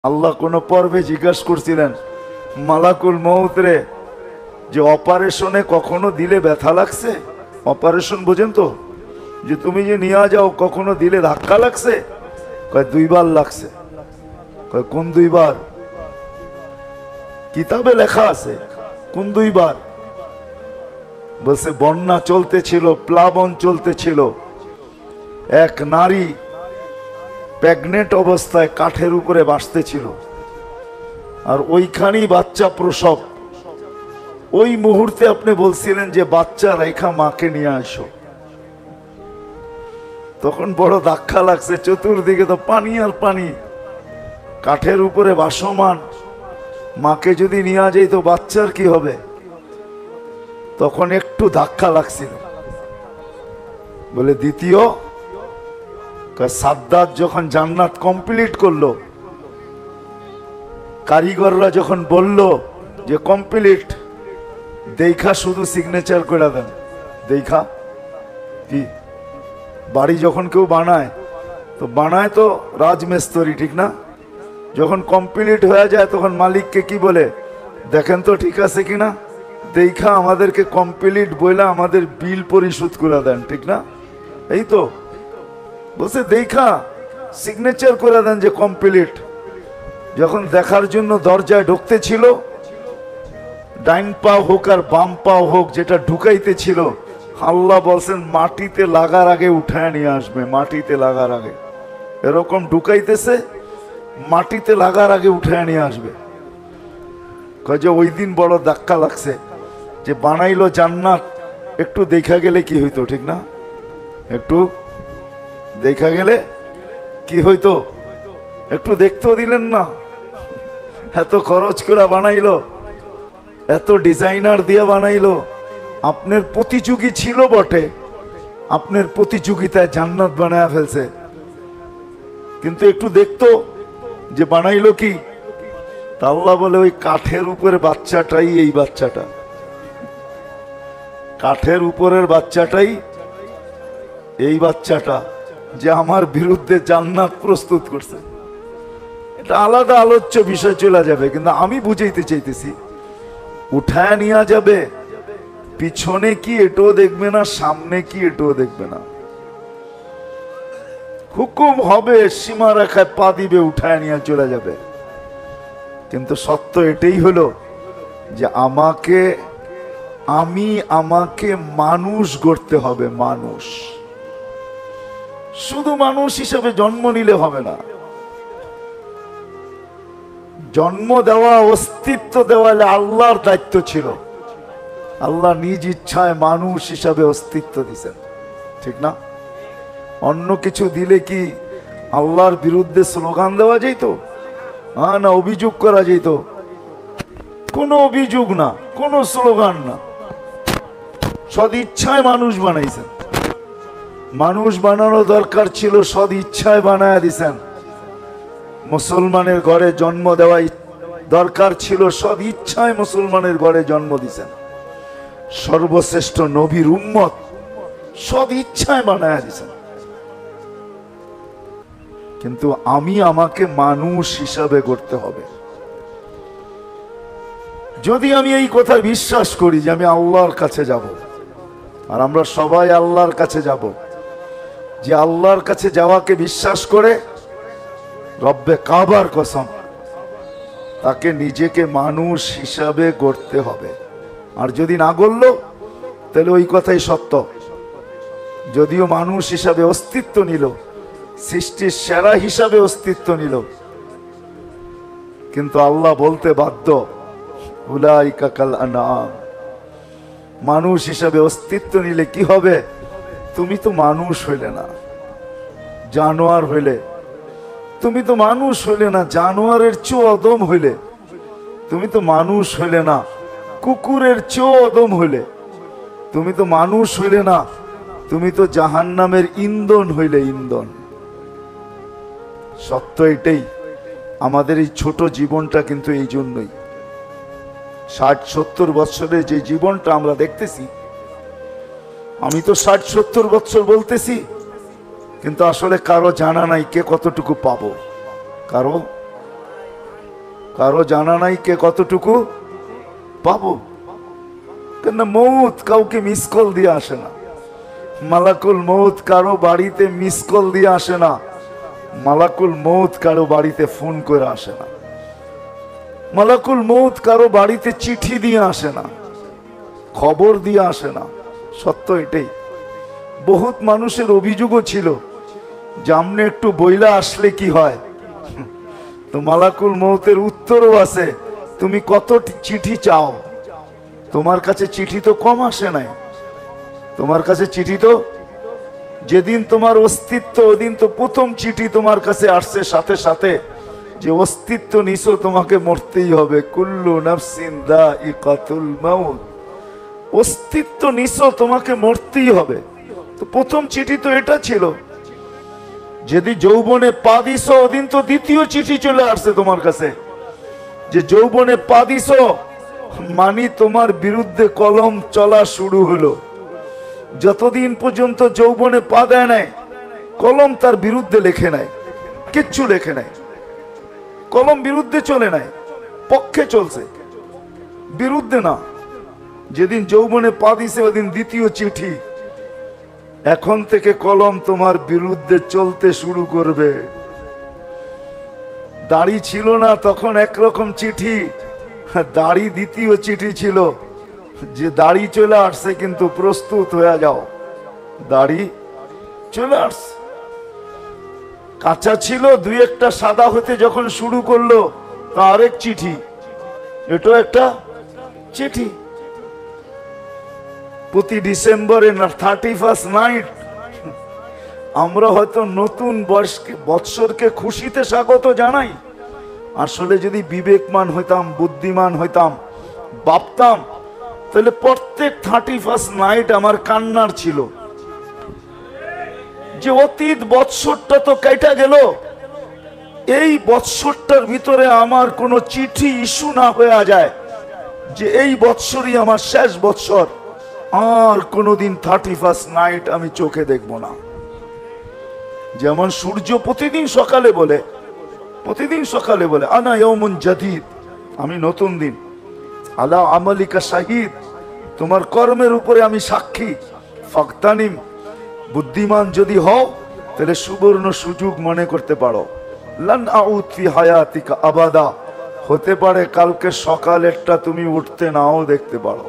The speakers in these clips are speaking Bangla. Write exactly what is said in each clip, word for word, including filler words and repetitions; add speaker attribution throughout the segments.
Speaker 1: আল্লাহ কোন পর্বে জিজ্ঞাসা করছিলেন মালাকুল মউত রে যে অপারেশনে কখনো দিলে ব্যথা লাগছে? অপারেশন বোঝেন তো, যে তুমি যে নিয়ে যাও কখনো দিলে ধাক্কা লাগছে? কয় দুইবার লাগছে। কয় কোন দুইবার? কিতাবে লেখা আছে কোন দুইবার? বলছে বন্যা চলতেছিল, প্লাবন চলতেছিল, এক নারী প্রেগনেন্ট অবস্থায় কাঠের উপরে বাসতেছিল, আর ওইখানেই বাচ্চা প্রসব। ওই মুহূর্তে আপনি বলছিলেন যে বাচ্চা রেখা মাকে নিয়ে আসো। তখন বড় ধাক্কা লাগছে, চতুর্দিকে তো পানি আর পানি, কাঠের উপরে ভাসমান মাকে যদি নিয়ে যাই তো বাচ্চার কি হবে? তখন একটু ধাক্কা লাগছিল। বলে দ্বিতীয় সাদ্দাত যখন জান্নাত কমপ্লিট করলো, কারিগররা যখন বলল যে কমপ্লিট, দেখা শুধু সিগনেচার করে দেন। দেখা কি বাড়ি যখন কেউ বানায় তো বানায় তো রাজমিস্ত্রি, ঠিক না? যখন কমপ্লিট হয়ে যায় তখন মালিককে কি বলে, দেখেন তো ঠিক আছে কিনা, দেখা আমাদেরকে কমপ্লিট বইলা আমাদের বিল পরিশোধ করে দেন, ঠিক না? এই তো বলছে দেখা সিগনেচার করে দেন যে কমপ্লিট। যখন দেখার জন্য দরজায় ঢুকতে ছিল, ডাইন পা হোক আর বাম পা হোক যেটা ঢুকাইতে ছিল, আল্লাহ বলছেন মাটিতে লাগার আগে উঠায় নিয়ে আসবে। মাটিতে লাগার আগে এরকম ঢুকাইতেছে, মাটিতে লাগার আগে উঠায় নিয়ে আসবে। কয় যে ওই দিন বড় ধাক্কা লাগছে, যে বানাইলো জান্নাত, একটু দেখা গেলে কি হইতো, ঠিক না? একটু দেখা গেলে কি হইতো? একটু দেখতেও দিলেন না। এত খরচ করে বানাইলো, এত ডিজাইনার দিয়ে বানাইলো, আপনার প্রতিযোগী ছিল বটে, আপনার প্রতিযোগিতায় জান্নাত বানায় ফেলছে, কিন্তু একটু দেখতো যে বানাইলো কি। তা আল্লাহ বলে ওই কাঠের উপরে বাচ্চাটাই এই বাচ্চাটা, কাঠের উপরের বাচ্চাটাই এই বাচ্চাটা যে আমার বিরুদ্ধে জান্নাত প্রস্তুত করছে। এটা আলাদা আলোচ্য বিষয় চলে যাবে, কিন্তু আমি বুঝাইতে চাইতেছি উঠায় নিয়ে যাবে, পিছনে কি এটাও দেখবে না, সামনে কি এটাও দেখবে না। হুকুম হবে, সীমা রেখায় পা দিবে, উঠায় নিয়ে চলে যাবে। কিন্তু সত্য এটাই হলো যে আমাকে আমি আমাকে মানুষ গড়তে হবে। মানুষ শুধু মানুষ হিসেবে জন্ম নিলে হবে না, জন্ম দেওয়া, অস্তিত্ব দেওয়া আল্লাহর দায়িত্ব ছিল। আল্লাহ নিজ ইচ্ছায় মানুষ হিসাবে অস্তিত্ব দিয়েছেন, ঠিক না? অন্য কিছু দিলে কি আল্লাহর বিরুদ্ধে স্লোগান দেওয়া যেত? হ্যাঁ না, অভিযোগ করা যেত? কোনো অভিযোগ না, কোনো স্লোগান না। সদ ইচ্ছায় মানুষ বানাইছেন। মানুষ বানানো দরকার ছিল, সদ ইচ্ছায় বানায় দিছেন। মুসলমানের ঘরে জন্ম দেওয়া দরকার ছিল, সদ ইচ্ছায় মুসলমানের ঘরে জন্ম দিছেন। সর্বশ্রেষ্ঠ নবীর উম্মত সদ ইচ্ছায় বানায় দিছেন। কিন্তু আমি আমাকে মানুষ হিসাবে গড়তে হবে। যদি আমি এই কথা বিশ্বাস করি যে আমি আল্লাহর কাছে যাব, আর আমরা সবাই আল্লাহর কাছে যাব, যে আল্লাহর কাছে যাওয়াকে বিশ্বাস করে রব্বে কাবার কসম, তাকে নিজেকে মানুষ হিসাবে গড়তে হবে। আর যদি না গড়ল তাহলে ওই কথাই সত্য। যদিও মানুষ হিসাবে অস্তিত্ব নিল, সৃষ্টির সেরা হিসাবে অস্তিত্ব নিল, কিন্তু আল্লাহ বলতে বাধ্য উলাইকা কাল আনআম। মানুষ হিসাবে অস্তিত্ব নিলে কি হবে? তুমি তো মানুষ হইলে না, জানোয়ার হইলে। তুমি তো মানুষ হইলে না, জানোয়ারের চেয়েও অদম হইলে। তুমি তো মানুষ হইলে না, কুকুরের চেয়েও অদম হইলে। তুমি তো মানুষ হইলে না, তুমি তো জাহান্নামের ইন্ধন হইলে, ইন্ধন। সত্য এটাই। আমাদের এই ছোট জীবনটা কিন্তু এই জন্যই, ষাট সত্তর বৎসরের যে জীবনটা আমরা দেখতেছি, আমি তো ষাট সত্তর বৎসর বলতেছি, কিন্তু আসলে কারো জানা নাই কে কতটুকু পাবো। কারো কারো জানা নাই কে কতটুকু পাবো। কেন মৌত কাউকে মিস কল দিয়ে আসে না, মালাকুল মৌত কারো বাড়িতে মিস কল দিয়ে আসে না, মালাকুল মৌত কারো বাড়িতে ফোন করে আসে না, মালাকুল মৌত কারো বাড়িতে চিঠি দিয়ে আসে না, খবর দিয়ে আসে না। সত্য এটাই। বহুত মানুষের অভিযোগও ছিল যে আমনে একটু বইলা আসলে কি হয়। তো মালাকুল মৌতের উত্তরও আছে, তুমি কত চিঠি চাও, তোমার কাছে চিঠি তো কম আসে নাই, তোমার কাছে চিঠি তো যেদিন তোমার অস্তিত্ব ওদিন তো প্রথম চিঠি তোমার কাছে আসছে সাথে সাথে যে অস্তিত্ব নিছো, তোমাকে মরতেই হবে। কুল্লু নাফসিন যায়িকাতুল মাউত, অস্তিত্ব নিছো, তোমাকে মরতেই হবে। তো প্রথম চিঠি তো এটা ছিল। যদি যৌবনে পা দিছো ওদিন তো দ্বিতীয় চিঠি চলে আসছে তোমার কাছে যে যৌবনে পা দিছো মানি তোমার বিরুদ্ধে কলম চলা শুরু হলো। যতদিন পর্যন্ত যৌবনে পা দেয় নাই কলম তার বিরুদ্ধে লেখে নাই, কিচ্ছু লেখে নাই, কলম বিরুদ্ধে চলে নাই, পক্ষে চলছে, বিরুদ্ধে না। যেদিন যৌবনে পা দিছে ওদিন দ্বিতীয় চিঠি, এখন থেকে কলম তোমার বিরুদ্ধে চলতে শুরু করবে। দাড়ি ছিল না তখন একরকম চিঠি, দাড়ি দ্বিতীয় চিঠি ছিল যে দাড়ি চলে আসছে কিন্তু প্রস্তুত হয়ে যাও, দাড়ি চলে আসছে। কাঁচা ছিল, দুই একটা সাদা হতে যখন শুরু করলো তা আরেক চিঠি, এটা একটা চিঠি। প্রতি ডিসেম্বরে থার্টি ফার্স্ট নাইট আমরা হয়তো নতুন বয়সকে বৎসরকে খুশিতে স্বাগত জানাই। আসলে যদি বিবেকমান হইতাম, বুদ্ধিমান হইতাম, ভাবতাম, তাহলে প্রত্যেক থার্টি ফার্স্ট নাইট আমার কান্নার ছিল যে অতীত বৎসরটা তো কেটে গেল, এই বৎসরটার ভিতরে আমার কোনো চিঠি ইস্যু না হয়ে যায় যে এই বৎসরই আমার শেষ বৎসর, আর কোনোদিন থার্টি ফার্স্ট নাইট আমি চোখে দেখব না। যেমন সূর্য প্রতিদিন সকালে বলে, প্রতিদিন সকালে বলে আনা ইয়াউমুন জাদীদ, আমি নতুন দিন, আলা আমালিকা শাহিদ, তোমার কর্মের উপরে আমি সাক্ষী। ফাগতানিম, বুদ্ধিমান যদি হও তাহলে সুবর্ণ সুযোগ মনে করতে পারো। লান আউদ ফি হায়াতিকা আবাদা, হতে পারে কালকে সকালেরটা তুমি উঠতে নাও দেখতে পারো।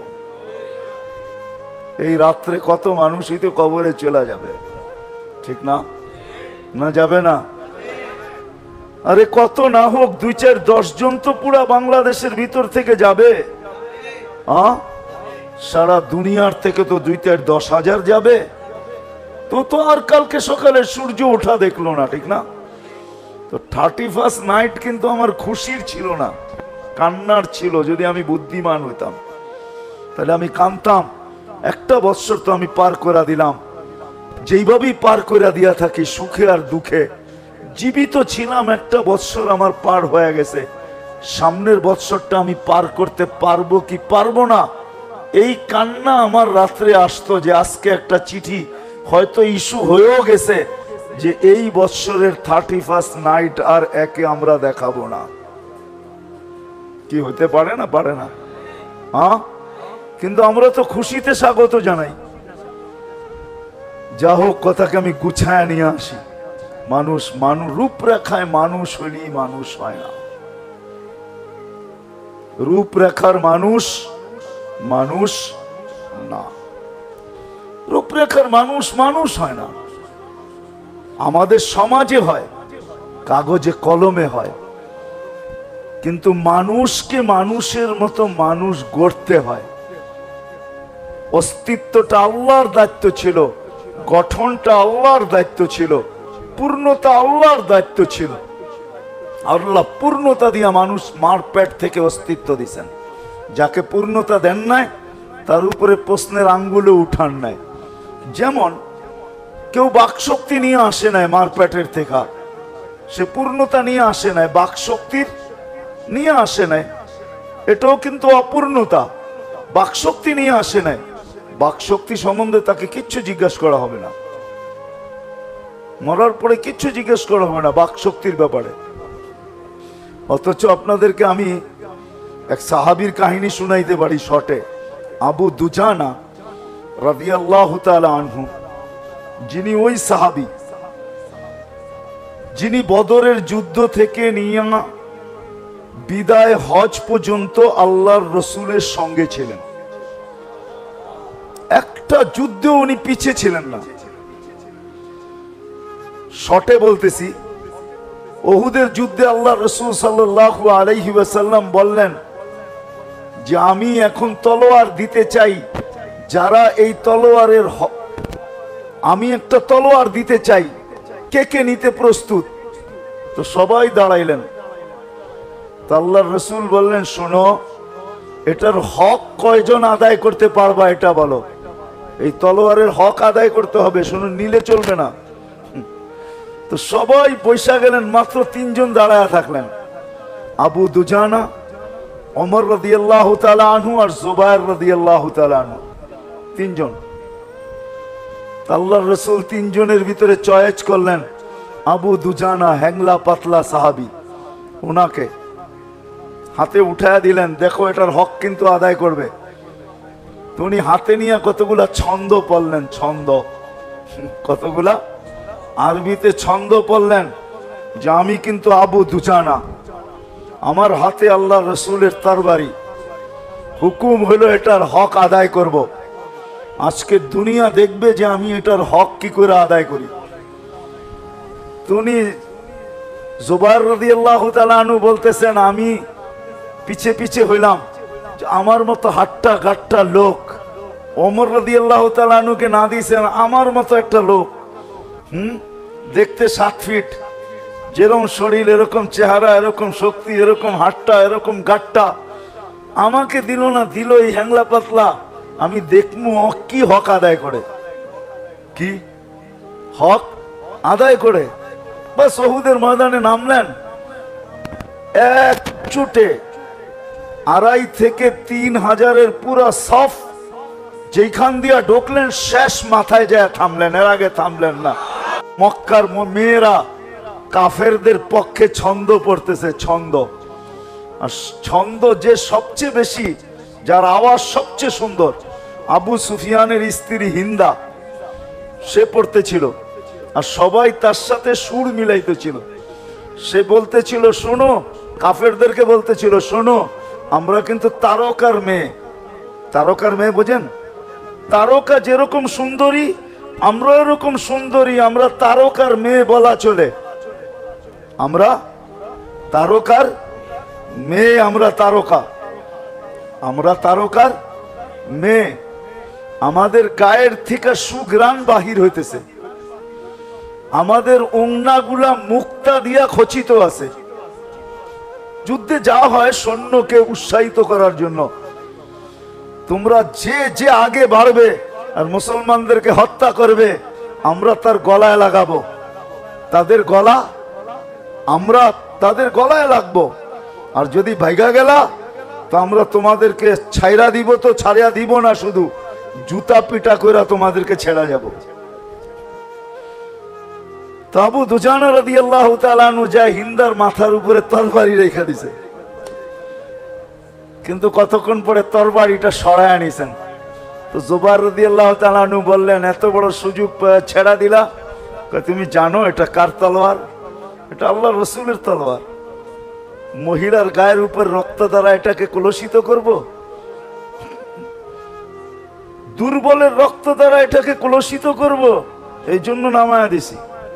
Speaker 1: এই রাত্রে কত মানুষই তো কবরে চলে যাবে, ঠিক না? না যাবে না? আরে কত না হোক দুই চার দশ জন তো পুরা বাংলাদেশের ভিতর থেকে যাবে। সারা দুনিয়ার থেকে তো দুই চার দশ হাজার যাবে। তো তো আর কালকে সকালে সূর্য ওঠা দেখলো না, ঠিক না? তো থার্টি ফার্স্ট নাইট কিন্তু আমার খুশির ছিল না, কান্নার ছিল। যদি আমি বুদ্ধিমান হইতাম তাহলে আমি কাঁদতাম, একটা বৎসর তো আমি পার করে দিলাম। যেইভাবেই পার করে দিয়া থাকি সুখে আর দুঃখে, জীবিত ছিলাম, একটা বৎসর আমার পার হয়ে গেছে, সামনের বৎসরটা আমি পার করতে পারবো কি পারবো না, এই কান্না আমার রাত্রে আসতো যে আজকে একটা চিঠি হয়তো ইস্যু হয়েও গেছে যে এই বৎসরের থার্টি ফার্স্ট নাইট আর একে আমরা দেখাবো না। কি হতে পারে না? পারে না? হ্যাঁ, কিন্তু আমরা তো খুশিতে স্বাগত জানাই। যা হোক, কথাকে আমি গুছায় নিয়ে আসি। মানুষ মানুষ রূপরেখায় মানুষ হইলেই মানুষ হয় না। রূপরেখার মানুষ মানুষ না, রূপরেখার মানুষ মানুষ হয় না। আমাদের সমাজে হয়, কাগজে কলমে হয়, কিন্তু মানুষকে মানুষের মতো মানুষ গড়তে হয়। অস্তিত্বটা আল্লাহর দায়িত্ব ছিল, গঠনটা আল্লাহর দায়িত্ব ছিল, পূর্ণতা আল্লাহর দায়িত্ব ছিল। আল্লাহ পূর্ণতা দিয়া মানুষ মার পেট থেকে অস্তিত্ব দিছেন। যাকে পূর্ণতা দেন নাই তার উপরে প্রশ্নের আঙ্গুলে উঠান নাই। যেমন কেউ বাকশক্তি নিয়ে আসে নাই মার পেটের থেকে, সে পূর্ণতা নিয়ে আসে নাই, বাকশক্তির নিয়ে আসে নাই, এটাও কিন্তু অপূর্ণতা। বাকশক্তি নিয়ে আসে নাই, বাকশক্তি সম্বন্ধে তাকে কিচ্ছু জিজ্ঞাসা করা হবে না, মরার পরে কিচ্ছু জিজ্ঞেস করা হবে না বাকশক্তির ব্যাপারে। অথচ আপনাদেরকে আমি এক সাহাবীর কাহিনী শুনাইতে পারি শর্টে। আবু দুজানা রাদিয়াল্লাহু তাআলা আনহু, যিনি ওই সাহাবী যিনি বদরের যুদ্ধ থেকে নিয়ে বিদায় হজ পর্যন্ত আল্লাহর রসুলের সঙ্গে ছিলেন। একটা যুদ্ধে উনি পিছিয়ে ছিলেন না। শর্টে বলতেছি, উহুদের যুদ্ধে আল্লাহ রসুল সাল্লাল্লাহু আলাইহি ওয়াসাল্লাম বললেন যে আমি এখন তলোয়ার দিতে চাই, যারা এই তলোয়ারের আমি একটা তলোয়ার দিতে চাই, কে কে নিতে প্রস্তুত? তো সবাই দাঁড়াইলেন। তো আল্লাহর রসুল বললেন, শোনো, এটার হক কয়জন আদায় করতে পারবা এটা বলো। এই তলোয়ারের হক আদায় করতে হবে, শোনো, নিলে চলবে না। তো সবাই পয়সা গেলেন, মাত্র তিনজন দাঁড়ায় থাকলেন, আবু দুজানা, ওমর রাদিয়াল্লাহু তাআলা আনহু আর জুবায়ের রাদিয়াল্লাহু তাআলা আনহু, তিনজন। আল্লাহর রাসূল তিনজনের ভিতরে চয়েস করলেন আবু দুজানা, হ্যাংলা পাতলা সাহাবী, ওনাকে হাতে উঠায়া দিলেন, দেখো এটার হক কিন্তু আদায় করবে। উনি হাতে নিয়ে কতগুলা ছন্দ পড়লেন, ছন্দ, কতগুলা আরবিতে ছন্দ পড়লেন যে আমি কিন্তু আবু দুজানা, আমার হাতে আল্লাহ রসুলের তরবারি, হুকুম হলো এটার হক আদায় করব। আজকে দুনিয়া দেখবে যে আমি এটার হক কি করে আদায় করি। উনি জুবায়ের রাদিয়াল্লাহু তাআলা আনহু বলতেছেন, আমি পিছে পিছে হইলাম, আমার মতো হাট্টা গাট্টা লোক ওমর রাদিয়াল্লাহু তাআলা আনহুকে না দিয়েছেন, আমার মতো একটা লোক, হুম দেখতে সাত ফিট, যেরকম শরীর এরকম চেহারা, এরকম শক্তি, এরকম হাট্টা, এরকম গাট্টা, আমাকে দিল না, দিল এই হ্যাংলা পাতলা। আমি দেখবো কি হক আদায় করে, কি হক আদায় করে। বাস উহুদের ময়দানে নামলেন, এক চুটে আড়াই থেকে তিন হাজারের পুরা সফ যেখান দিয়া ঢুকলেন, শেষ মাথায় যায় থামলেন, এর আগে থামলেন না। মক্কার মেয়েরা কাফেরদের পক্ষে ছন্দ পড়তেছে, ছন্দ। আর ছন্দ যে সবচেয়ে বেশি, যার আওয়াজ সবচেয়ে সুন্দর, আবু সুফিয়ানের স্ত্রী হিন্দা, সে পড়তেছিল, আর সবাই তার সাথে সুর মিলাইতেছিল। সে বলতেছিল, শোনো, কাফেরদেরকে বলতেছিল, শোনো, আমরা কিন্তু তারকার মেয়ে। তারকার মেয়ে বোঝেন? তারকা যেরকম সুন্দরী, আমরা এরকম সুন্দরী, আমরা তারকার মেয়ে বলা চলে। আমরা তারকার মেয়ে, আমরা তারকা, আমরা তারকার মেয়ে। আমাদের গায়ের থেকে সুঘ্রাণ বাহির হইতেছে, আমাদের ওংনাগুলা মুক্তা দিয়া খচিত আছে। যুদ্ধে যা হয় সৈন্যকে উৎসাহিত করার জন্য, তোমরা যে যে আগে বাড়বে আর মুসলমানদেরকে হত্যা করবে, আমরা তার গলায় লাগাবো, তাদের গলা আমরা তাদের গলায় লাগবো। আর যদি ভাইগা গেলা তো আমরা তোমাদেরকে ছাইরা দিব, তো ছাড়িয়া দিব না, শুধু জুতা পিটা কইরা তোমাদেরকে ছেড়া যাব। তো আবু দুজানা রাদিয়াল্লাহু তাআলা আনহু যায় হিন্দার মাথার উপরে তরবারি রেখে দিছে, কিন্তু কতক্ষণ পরে তরবারিটা সরায় আনিছেন। তো জুবায়ের রাদিয়াল্লাহু তাআলা আনহু বললেন, এত বড় সুযোগ ছেড়া দিলা, তুমি জানো এটা কার তলোয়ার? এটা আল্লাহর রাসূলের তলোয়ার। মহিলার গায়ের উপর রক্ত দ্বারা এটাকে কলুষিত করব? দুর্বলের রক্ত দ্বারা এটাকে কলুষিত করব? এই জন্য নামায়া দিছি।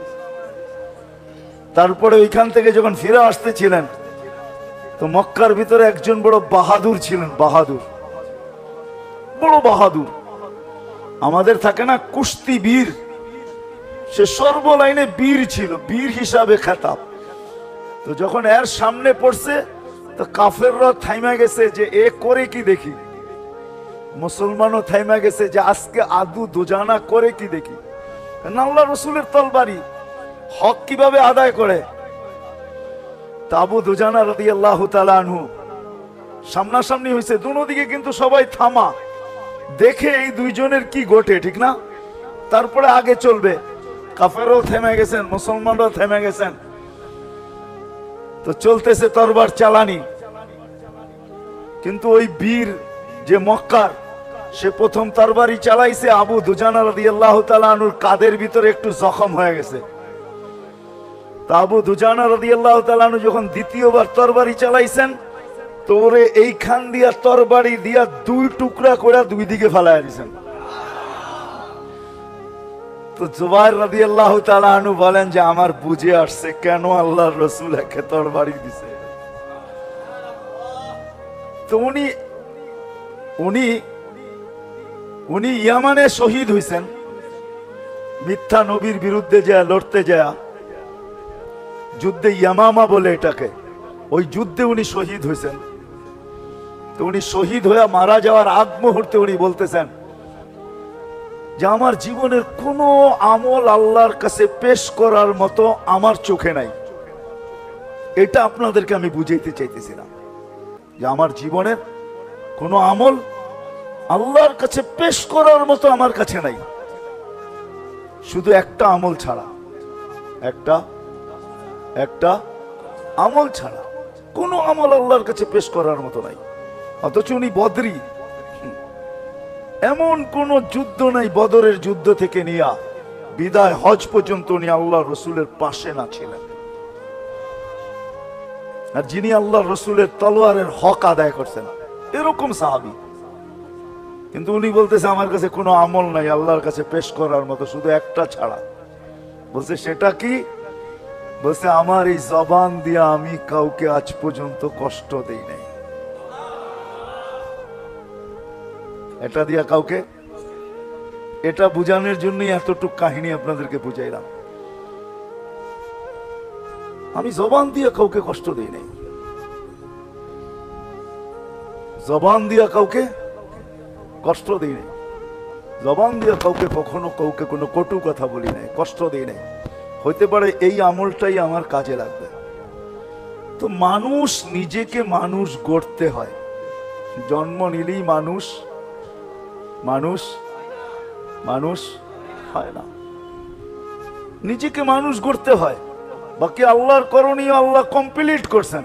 Speaker 1: তারপরে ওইখান থেকে যখন ফিরে আসতেছিলেন, তো মক্কার ভিতরে একজন বড় বাহাদুর ছিলেন, বাহাদুর, বড় বাহাদুর। আমাদের থাকে না কুস্তি বীর, সে সর্বলাইনে বীর ছিল, বীর হিসাবে খেতাব। তো যখন এর সামনে পড়ছে, তো কাফেররা থাইমা গেছে যে এ করে কি দেখি, মুসলমানও থাইমা গেছে যে আজকে আদু দুজানা করে কি দেখি। আল্লাহ রসুলের তরবারি হক কিভাবে আদায় করে। আবু দুজানা রাদিয়াল্লাহু তাআলা আনহু সামনাসামনি হয়েছে, দুদিকে কিন্তু সবাই থামা, দেখে এই দুইজনের কি ঘটে, ঠিক না? তারপরে আগে চলবে। কাফেরও থেমে গেছেন, মুসলমানরাও থেমে গেছেন। তো চলতেছে তরবার চালানি, কিন্তু ওই বীর যে মক্কার, সে প্রথম তরবারি চালাইছে, আবু দুজানা রাদিয়াল্লাহু তাআলা আনহুর কাদের ভিতরে একটু জখম হয়ে গেছে। তা আবু দুজানা রাদিয়াল্লাহু তাআলা আনহু যখন দ্বিতীয়বার তরবারি চালাইছেন, তো ওরে এইখান দিয়া তরবারি দিয়া দুই টুকরা করে দুই দিকে ফেলাইয়া দিয়েছেন। তো জুবাইর রাদিয়াল্লাহু তাআলা আনহু বলেন যে আমার বুঝে আসছে কেন আল্লাহর রাসূল একে তরবারি দিছে। তো উনি উনি উনি ইয়ামানে শহীদ হইছেন, মিথ্যা নবীর বিরুদ্ধে যা লড়তে যায়, যুদ্ধে ইয়ামামা বলে এটাকে, ওই যুদ্ধে উনি শহীদ হয়েছেন। তো উনি শহীদ হয়ে মারা যাওয়ার আগ মুহূর্তে উনি বলতেছেন যে আমার জীবনের কোনো আমল আল্লাহর কাছে পেশ করার মতো আমার চোখে নাই। এটা আপনাদেরকে আমি বুঝাইতে চাইতেছিলাম যে আমার জীবনের কোনো আমল আল্লাহর কাছে পেশ করার মতো আমার কাছে নাই, শুধু একটা আমল ছাড়া, একটা একটা আমল ছাড়া কোনো আমল আল্লাহর কাছে পেশ করার মতো নাই। অথচ উনি বদরি, এমন কোন যুদ্ধ নাই বদরের যুদ্ধ থেকে নিয়ে বিদায় হজ পর্যন্ত উনি আল্লাহ রসুলের পাশে না ছিলেন। আর যিনি আল্লাহ রসুলের তলোয়ারের হক আদায় করছেন এরকম সাহাবী, কিন্তু উনি বলতেছে আমার কাছে কোনো আমল নাই আল্লাহর কাছে পেশ করার মতো, শুধু একটা ছাড়া। বলছে সেটা কি? বলছে আমার এই জবান দিয়ে আমি কাউকে আজ পর্যন্ত কষ্ট দেই নাই। এটা দিয়া কাউকে, এটা বুঝানোর জন্যই এতটুক কাহিনী আপনাদেরকে বুঝাইলাম। আমি জবান দিয়ে কাউকে কষ্ট দেই নাই, জবান দিয়া কাউকে কষ্ট দেই নাই, জবান দিয়া কাউকে কখনো কাউকে কোনো কটু কথা বলি নাই, কষ্ট দেই নাই। হইতে পারে এই আমলটাই আমার কাজে লাগবে। তো মানুষ নিজেকে মানুষ গড়তে হয়, জন্ম নিলেই মানুষ মানুষ মানুষ হয় না, নিজেকে মানুষ গড়তে হয়। বাকি আল্লাহর করণীয় আল্লাহ কমপ্লিট করছেন।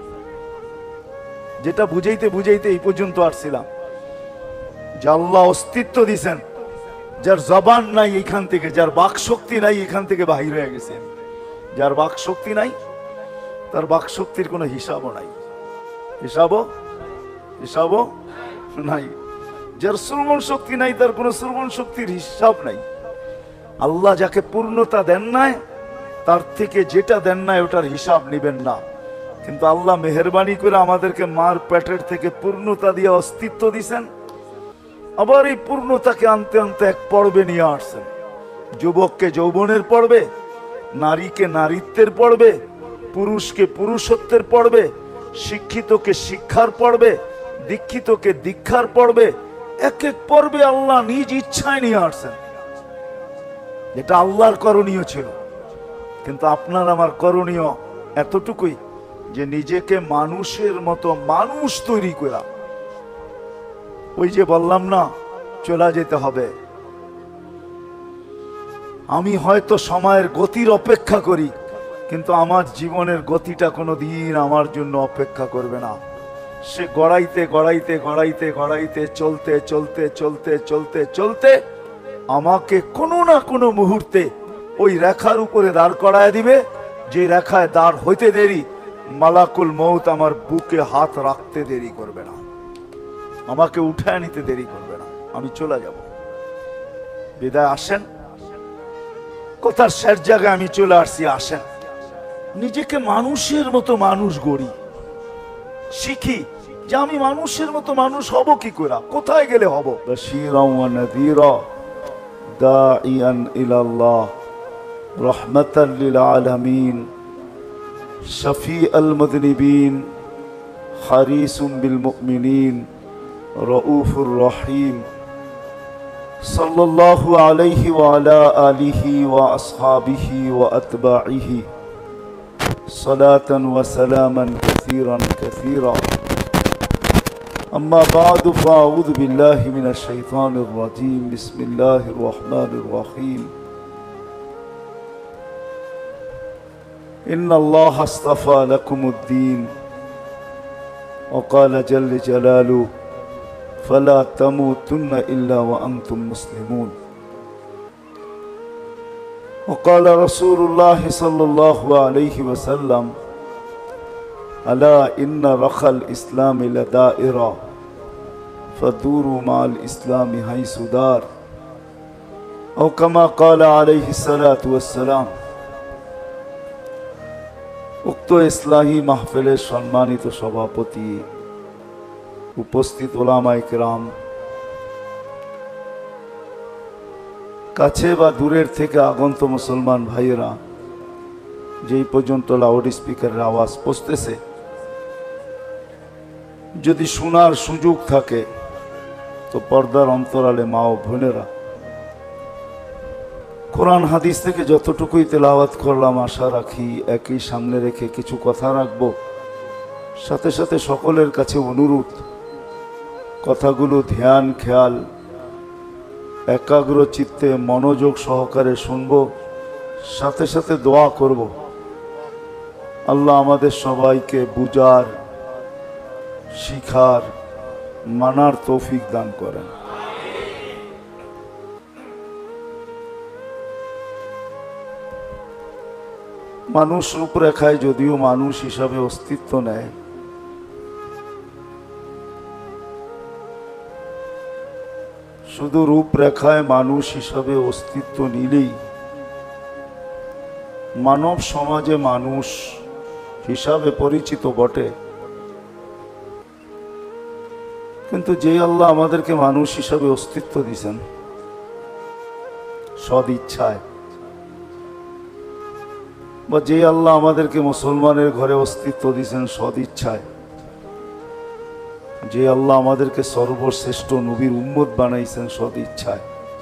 Speaker 1: যেটা বুঝাইতে বুঝাইতে এই পর্যন্ত আসছিলাম যে আল্লাহ অস্তিত্ব দিছেন, যার জবান নাই এখান থেকে, যার বাক শক্তি নাই এখান থেকে বাহির হয়ে গেছে। যার বাক শক্তি নাই তার বাক শক্তির কোনো হিসাবও নাই, হিসাবও হিসাবও নাই। যার শ্রবণ শক্তি নাই তার কোনো শ্রবণ শক্তির হিসাব নাই। আল্লাহ যাকে পূর্ণতা দেন নাই তার থেকে যেটা দেন নাই ওটার হিসাব নিবেন না। কিন্তু আল্লাহ মেহেরবানি করে আমাদেরকে মার পেটের থেকে পূর্ণতা দিয়ে অস্তিত্ব দিছেন, আবার এই পূর্ণতাকে আনতে আনতে এক পর্বে নিয়ে আসছেন। যুবককে যৌবনের পর্বে, নারীকে নারীত্বের পর্বে, পুরুষকে পুরুষত্বের পর্বে, শিক্ষিতকে শিক্ষার পর্বে, দীক্ষিতকে দীক্ষার পর্বে, এক এক পর্বে আল্লাহ নিজ ইচ্ছায় নিয়ে আসছেন। যেটা আল্লাহর করণীয় ছিল। কিন্তু আপনার আমার করণীয় এতটুকুই যে নিজেকে মানুষের মতো মানুষ তৈরি করা। ওই যে বললাম না চলে যেতে হবে, আমি হয়তো সময়ের গতির অপেক্ষা করি, কিন্তু আমার জীবনের গতিটা কোনোদিন আমার জন্য অপেক্ষা করবে না। সে গড়াইতে গড়াইতে গড়াইতে গড়াইতে চলতে চলতে চলতে চলতে চলতে আমাকে কোনো না কোনো মুহূর্তে ওই রেখার উপরে দাঁড় করায় দিবে, যে রেখায় দাঁড় হইতে দেরি মালাকুল মউত আমার বুকে হাত রাখতে দেরি করবে না, আমাকে উঠায় নিতে দেরি করবে না, আমি চলে যাব। বিদায় আসেন, কথার শেষ জায়গায় আমি চলে আসছি। আসেন নিজেকে মানুষের মতো মানুষ গড়ি, শিখি যে আমি মানুষের মতো মানুষ হব কি করে, কোথায় গেলে হব। বাশীরাও ওয়া নাযীরা দাঈয়ান ইলাল্লাহ রাহমাতাল লিল আলামিন শাফীআল মুযনিবিন হারিসুম বিল মুমিনিন রাউফুর রহিম সাল্লাল্লাহু আলাইহি ওয়া আলা আলিহি ওয়া আসহাবিহি ওয়া আতবাইহি সালাতান ওয়া সালামান কাসীরান কাসীরা। أما بعد فأعوذ بالله من الشيطان الرجيم بسم الله الرحمن الرحيم إن الله اصطفى لكم الدين وقال جل جلاله فلا تموتن إلا وأنتم مسلمون وقال رسول الله صلى الله عليه وسلم ألا إن رخى الإسلام لدائرة فدوروا مع الإسلام حيث دار أو كما قال عليه الصلاة والسلام উক্ত ইসলাহী মাহফিলের সম্মানিত সভাপতি, উপস্থিত ওলামায়ে কেরাম, কাছে বা দূরের থেকে আগন্ত মুসলমান ভাইয়েরা, যেই পর্যন্ত লাউড স্পিকারের আওয়াজ পৌঁছতেছে, যদি শোনার সুযোগ থাকে তো পর্দার অন্তরালে মা ও বোনেরা, কোরআন হাদিস থেকে যতটুকুই তেলাওয়াত করলাম আশা রাখি একই সামনে রেখে কিছু কথা রাখব। সাথে সাথে সকলের কাছে অনুরোধ, কথাগুলো ধ্যান খেয়াল একাগ্র চিত্তে মনোযোগ সহকারে শুনব, সাথে সাথে দোয়া করব আল্লাহ আমাদের সবাইকে বুঝার, শিখার, মানার তৌফিক দান করেন। মানুষ রূপরেখায় যদিও মানুষ হিসাবে অস্তিত্ব নেয়, শুধু রূপরেখায় মানুষ হিসাবে অস্তিত্ব নিলেই মানব সমাজে মানুষ হিসাবে পরিচিত বটে, কিন্তু যে আল্লাহ আমাদেরকে মানুষ হিসাবে অস্তিত্ব দিয়েছেন সদ ইচ্ছায়, বা যে আল্লাহ আমাদেরকে মুসলমানের ঘরে অস্তিত্ব দিয়েছেন সদ ইচ্ছায়, যে আল্লাহ আমাদেরকে সর্বশ্রেষ্ঠ নবীর উম্মত বানাইছেন সদ ইচ্ছায়,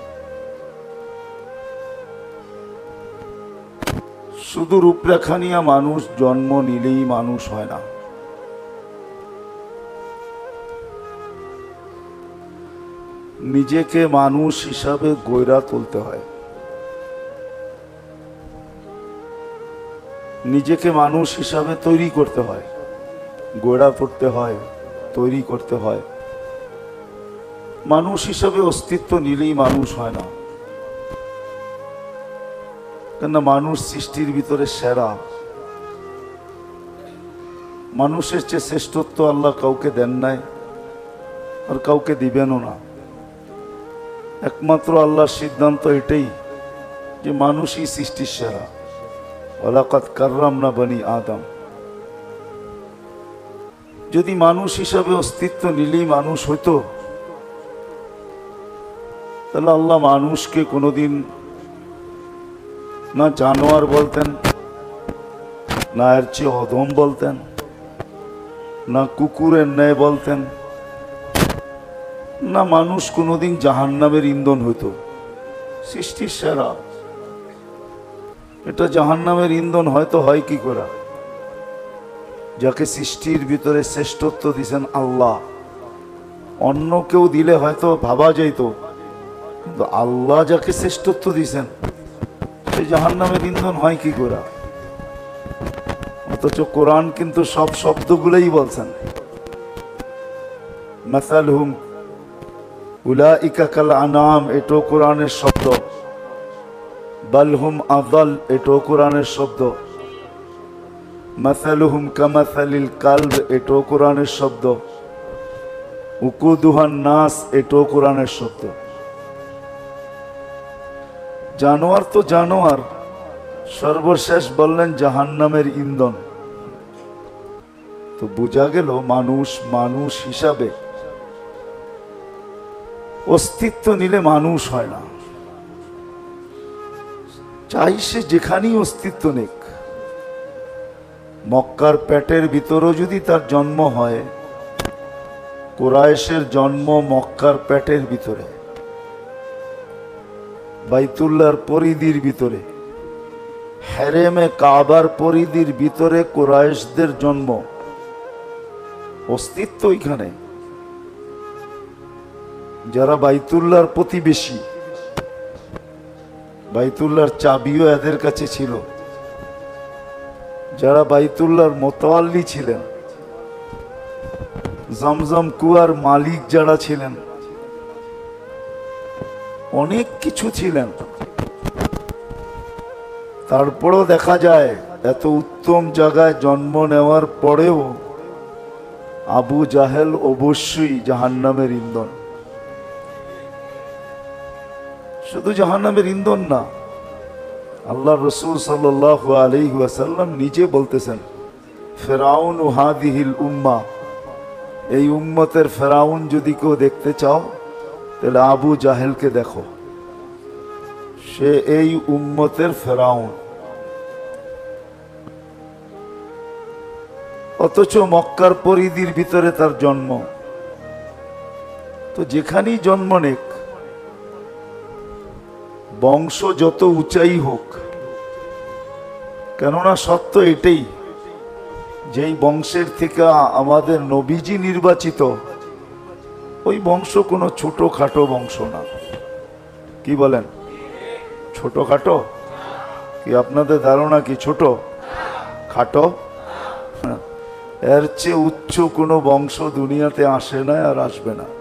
Speaker 1: শুধু রূপরেখা নিয়ে মানুষ জন্ম নিলেই মানুষ হয় না। নিজেকে মানুষ হিসাবে গড়ে তুলতে হয়, নিজেকে মানুষ হিসাবে তৈরি করতে হয়, গড়ে তুলতে হয়, তৈরি করতে হয়। মানুষ হিসাবে অস্তিত্ব নিলেই মানুষ হয় না, কেননা মানুষ সৃষ্টির ভিতরে সেরা। মানুষের চেয়ে শ্রেষ্ঠত্ব আল্লাহ কাউকে দেন নাই আর কাউকে দিবেনও না। একমাত্র আল্লাহর সিদ্ধান্ত এটাই যে মানুষই সৃষ্টির সেরা। ওয়ালাকাদ কাররামনা বনি আদম। যদি মানুষ হিসাবে অস্তিত্ব নিলেই মানুষ হইতো, তাহলে আল্লাহ মানুষকে কোনোদিন না জানোয়ার বলতেন, না এর চেয়ে অধম বলতেন, না কুকুরের ন্যায় বলতেন, না মানুষ কোনোদিন জাহান্নামের ইন্ধন হইতো। সৃষ্টির সেরা, এটা জাহান্নামের ইন্ধন হয়তো হয় কি করে? যাকে সৃষ্টির ভিতরে শ্রেষ্ঠত্ব দিয়েছেন আল্লাহ, অন্য কেউ দিলে হয়তো ভাবা যাইত, কিন্তু আল্লাহ যাকে শ্রেষ্ঠত্ব দিয়েছেন সে জাহান্নামের ইন্ধন হয় কি করে? অথচ কোরআন কিন্তু সব শব্দগুলোই বলছেন। মাসালহুম উলাইকা কাল আনাম, এটাও কোরআনের শব্দ। বালহুম আযাল, এটাও কোরআনের শব্দ। মাসালুহুম কামাসালিল কালব, এটাও কোরআনের শব্দ। উকুদুহান নাস, এটাও কোরআনের শব্দ। জানোয়ার তো জানোয়ার, সর্বশেষ বললেন জাহান্নামের ইন্ধন। তো বোঝা গেল মানুষ মানুষ হিসাবে অস্তিত্ব নিলে মানুষ হয় না। চাই সে যেখানেই অস্তিত্ব নেক, মক্কার পেটের ভিতরও যদি তার জন্ম হয়, কুরাইশের জন্ম মক্কার পেটের ভিতরে, বাইতুল্লাহর পরিধির ভিতরে, হেরেমে কাবার পরিধির ভিতরে কুরাইশদের জন্ম, অস্তিত্ব এখানে। যারা বাইতুল্লাহর প্রতিবেশী, বাইতুল্লাহর চাবিও এদের কাছে ছিল, যারা বাইতুল্লাহর মোতাওয়াল্লি ছিলেন, জমজম কুয়ার মালিক যারা ছিলেন, অনেক কিছু ছিলেন, তারপরও দেখা যায় এত উত্তম জায়গায় জন্ম নেওয়ার পরেও আবু জাহেল অবশ্যই জাহান্নামের ইন্ধন। শুধু জাহান্নামের ইন্ধন না, আল্লাহ রসুল সাল্লাল্লাহু আলাইহি ওয়াসাল্লাম নিজে বলতেছেন, ফেরাউন হাদিহিল উম্মাহ, এই উম্মতের ফেরাউন যদি কেউ দেখতে চাও তাহলে আবু জাহেলকে দেখো, সে এই উম্মতের ফেরাউন। অথচ মক্কার পরিধির ভিতরে তার জন্ম। তো যেখানেই জন্ম নেক, বংশ যত উঁচাই হোক, কেননা সত্য এটাই, যেই বংশের থেকে আমাদের নবীজি নির্বাচিত, ওই বংশ কোনো ছোটখাটো বংশ না। কি বলেন? ছোটখাটো? কি আপনাদের ধারণা কি ছোট খাটো? এর চেয়ে উচ্চ কোনো বংশ দুনিয়াতে আসে না আর আসবে না।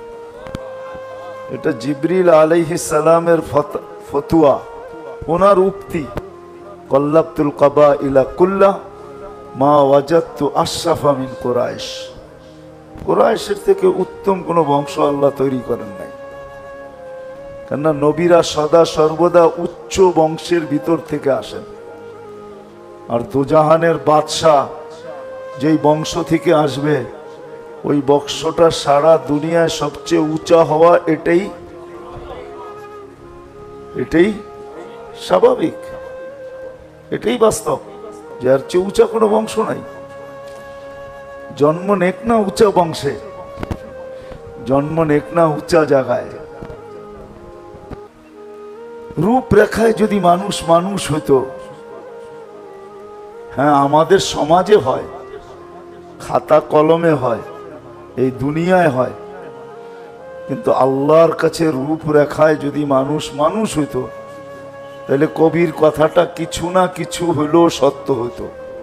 Speaker 1: এটা জিবরিল আলাইহিস সালামের ফতুয়া, ওনার উক্তি, কল্লাবতুল কাবাইলা কুল্লা মা ওয়াজাদতু আশরাফা মিন কুরাইশ। কুরাইশের থেকে উত্তম কোনো বংশ আল্লাহ তৈরি করেন নাই, কেননা নবীরা সদা সর্বদা উচ্চ বংশের ভিতর থেকে আসেন। আর দুজাহানের বাদশাহ যেই বংশ থেকে আসবে, ওই বংশটা সারা দুনিয়ায় সবচেয়ে উঁচা হওয়া, এটাই এটাই স্বাভাবিক, এটাই বাস্তব, যার চেয়ে উঁচা কোনো বংশ নাই। জন্ম নেক না উঁচা বংশে, জন্ম নেক না উঁচা জায়গায়। রূপরেখায় যদি মানুষ মানুষ হইতো, হ্যাঁ আমাদের সমাজে হয়, খাতা কলমে হয়, এই দুনিয়ায় হয়, কিন্তু আল্লাহর কাছে রূপরেখায় যদি মানুষ মানুষ হইতো, তাহলে কবির কথাটা কিছু না কিছু হইলেও সত্য হইতো।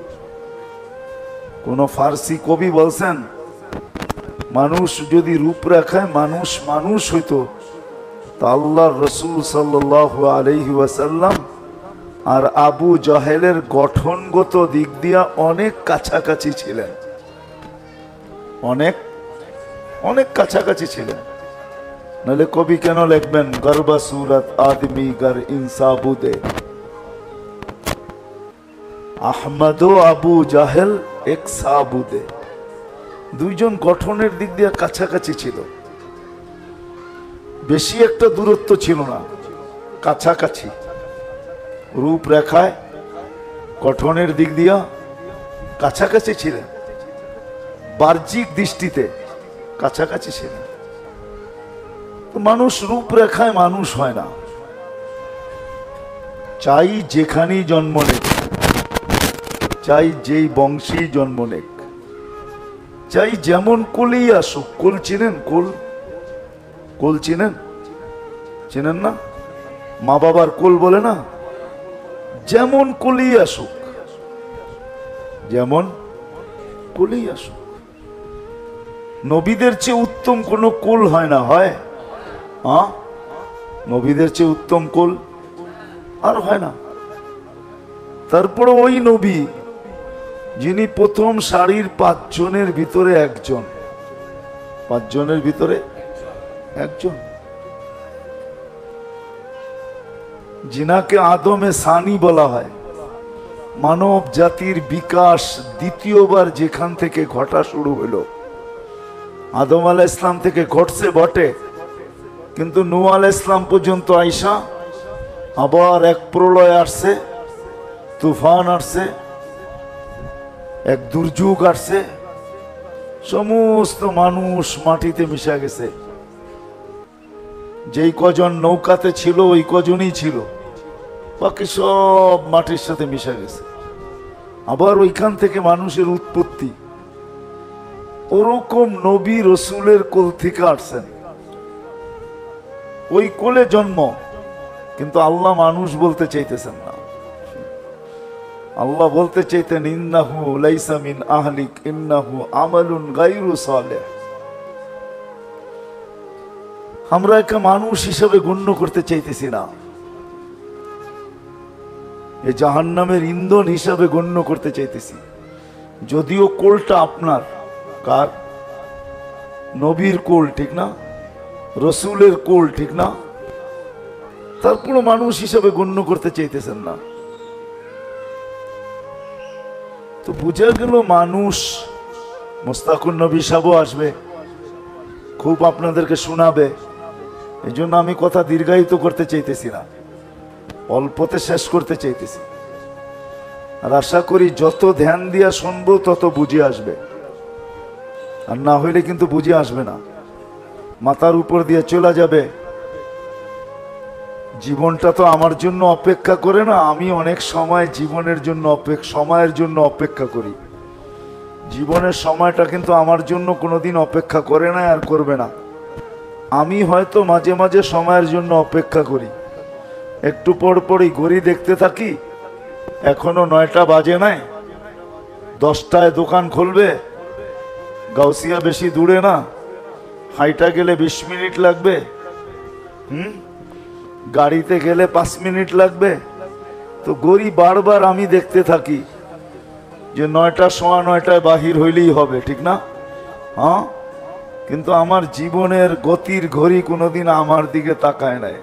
Speaker 1: কোন ফার্সি কবি বলছেন, মানুষ যদি রূপরেখায় মানুষ মানুষ হইতো, তা আল্লাহর রসুল সাল্লাল্লাহু আলাইহি ওয়াসাল্লাম আর আবু জাহেলের গঠনগত দিক দিয়া অনেক কাছাকাছি ছিলেন, অনেক অনেক কাছাকাছি ছিলেন। নাহলে কবি কেন লিখবেন, গর্বা সুরত আদমি গর ইনসাবুদে, আহমদ ও আবু জাহেল এক সাবুদে। দুইজন গঠনের দিক দিয়ে কাছাকাছি ছিল, বেশি একটা দূরত্ব ছিল না, কাছাকাছি। রূপরেখায় গঠনের দিক দিয়া কাছাকাছি ছিলেন, বাহ্যিক দৃষ্টিতে কাছাকাছি ছিলেন। মানুষ রূপরেখায় মানুষ হয় না, চাই যেখানেই জন্ম নেক, চাই যেই বংশেই জন্ম নেক, চাই যেমন কুলেই আসুক। কুল চিনেন? কুল কুল চিনেন? চিনেন না? মা বাবার কুল বলে না? যেমন কুলেই আসুক, যেমন কুলেই আসুক। নবীদের চেয়ে উত্তম কোন কুল হয় না, হয়? হ্যাঁ, নবীদের চেয়ে উত্তম কুল আর হয় না। তারপরে ওই নবী যিনি প্রথম সারির পাঁচজনের ভিতরে একজন, পাঁচজনের ভিতরে একজন, যিনাকে আদমে সানি বলা হয়। মানব জাতির বিকাশ দ্বিতীয়বার যেখান থেকে ঘটা শুরু হলো, আদম আলাইহিস ইসলাম থেকে ঘটছে বটে, কিন্তু নূহ আলাইহিস ইসলাম পর্যন্ত আইসা আবার এক প্রলয় আসছে, তুফান আসছে, এক দুর্যোগ আসছে, সমস্ত মানুষ মাটিতে মিশে গেছে। যেই কজন নৌকাতে ছিল ওই কজনই ছিল, বাকি সব মাটির সাথে মিশে গেছে। আবার ওইখান থেকে মানুষের উৎপত্তি। ওরকম নবী রসুলের কোল থেকে আসছেন, ওই কোলে জন্ম, কিন্তু আল্লাহ মানুষ বলতে চাইতেছেন না। আল্লাহ বলতে চাইতেন ইন্নাহু লাইসা মিন আহলিক ইন্নাহু আমালুন গায়রু সালেহ। আমরা একটা মানুষ হিসেবে গণ্য করতে চাইতেছি না, এই জাহান্নামের ইন্ধন হিসাবে গণ্য করতে চাইতেছি। যদিও কোলটা আপনার, কার? নবীর কোল, ঠিক না? রসুলের কোল, ঠিক না? তারপরও মানুষ হিসাবে গণ্য করতে চাইতেছেন না। তো বুঝা গেল মানুষ। মুস্তাকুন নবী সাহেবও আসবে, খুব আপনাদেরকে শোনাবে। এই জন্য আমি কথা দীর্ঘায়িত করতে চাইতেছি না, অল্পতে শেষ করতে চাইতেছি। আর আশা করি যত ধ্যান দিয়া শুনবো তত বুঝে আসবে, আর না হইলে কিন্তু বুঝে আসবে না, মাথার উপর দিয়ে চলে যাবে। জীবনটা তো আমার জন্য অপেক্ষা করে না, আমি অনেক সময় জীবনের জন্য অপেক্ষা সময়ের জন্য অপেক্ষা করি। জীবনের সময়টা কিন্তু আমার জন্য কোনোদিন অপেক্ষা করে না, আর করবে না। আমি হয়তো মাঝে মাঝে সময়ের জন্য অপেক্ষা করি, একটু পর পরই ঘড়ি দেখতে থাকি, এখনো নয়টা বাজে নাই, দশটায় দোকান খুলবে। গাউসিয়া বেশি দূরে না, হাইটা গেলে বিশ মিনিট লাগবে, হুম গাড়িতে গেলে পাঁচ মিনিট লাগবে। তো ঘড়ি বারবার আমি দেখতে থাকি যে নয়টা সোয়া নয়টায় বাহির হইলেই হবে, ঠিক না? হ্যাঁ, কিন্তু আমার জীবনের গতির ঘড়ি কোনোদিন আমার দিকে তাকায় নাই,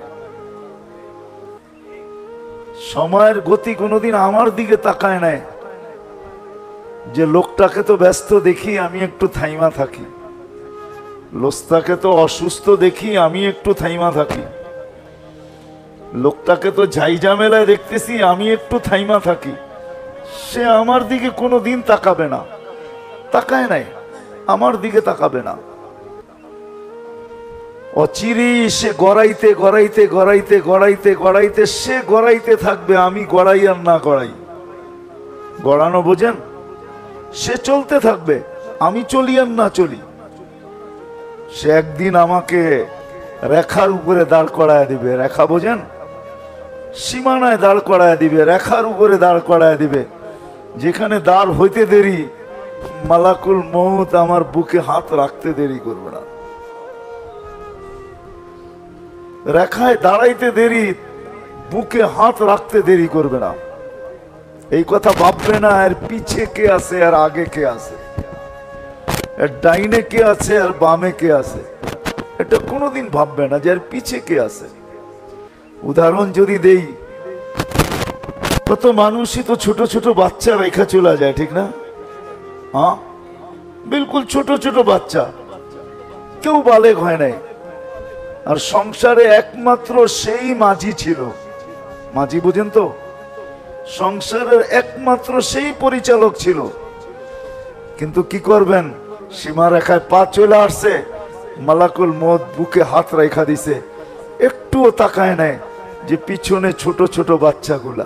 Speaker 1: সময়ের গতি কোনোদিন আমার দিকে তাকায় নাই। যে লোকটাকে তো ব্যস্ত দেখি, আমি একটু থাইমা থাকি। লোকটাকে তো অসুস্থ দেখি, আমি একটু থাইমা থাকি। লোকটাকে তো ঝাইঝামেলায় দেখতেছি, আমি একটু থাইমা থাকি। সে আমার দিকে কোনোদিন তাকাবে না, তাকায় নাই, আমার দিকে তাকাবে না। অচিরেই সে গড়াইতে গড়াইতে গড়াইতে গড়াইতে গড়াইতে সে গড়াইতে থাকবে, আমি গড়াই আর না গড়াই। গড়ানো বোঝেন? সে চলতে থাকবে, আমি চলি আর না চলি। সে একদিন আমাকে রেখার উপরে দাঁড় করায় দিবে। রেখা বোঝেন? সীমানায় দাঁড় করায় দিবে, রেখার উপরে দাঁড় করায় দিবে। যেখানে দাঁড় হইতে দেরি, মালাকুল মউত আমার বুকে হাত রাখতে দেরি করবে না। রেখায় দাঁড়াইতে দেরি, বুকে হাত রাখতে দেরি করবে না। এই কথা ভাববে না এর পিছে কে আছে আর আগে কে আছে, এর ডাইনে কে আছে আর বামে কে আছে, এটা কোনোদিন ভাববে না যে এর পিছে কে আছে। উদাহরণ যদি দেই, কত মানুষই তো ছোট ছোট বাচ্চা রেখা চলে যায়, ঠিক না? হ্যাঁ, বিলকুল ছোট ছোট বাচ্চা, কেউ বালেগ হয় নাই। আর সংসারে একমাত্র সেই মাঝি ছিল। মাঝি বুঝেন তো? সংসারের একমাত্র সেই পরিচালক ছিল। কিন্তু কি করবেন, সীমা রেখায় পা চলে আসছে, মালাকুল মউত বুকে হাত রেখা দিছে, একটুও তাকায় নাই যে পিছনে ছোট ছোট বাচ্চাগুলা,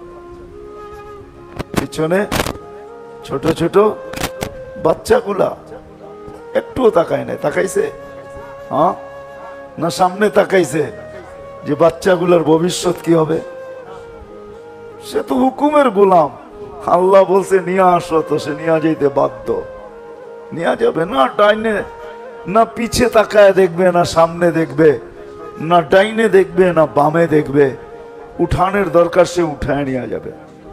Speaker 1: পিছনে ছোট ছোট বাচ্চাগুলা একটুও তাকায় নাই। তাকাইছে? হ্যাঁ না সামনে তাকাইছে যে বাচ্চাগুলোর ভবিষ্যৎ কি হবে? সে তো হুকুমের গোলাম। আল্লাহ বলছে নিয়ে আসো, তো সে নিয়ে যাইতে বাধ্য। নিয়ে যাবে না, ডাইনে না পিছে তাকায় দেখবে, না সামনে দেখবে, না ডাইনে দেখবে, না বামে দেখবে। উঠানের দরকার, সে উঠায় নিয়ে যাবে।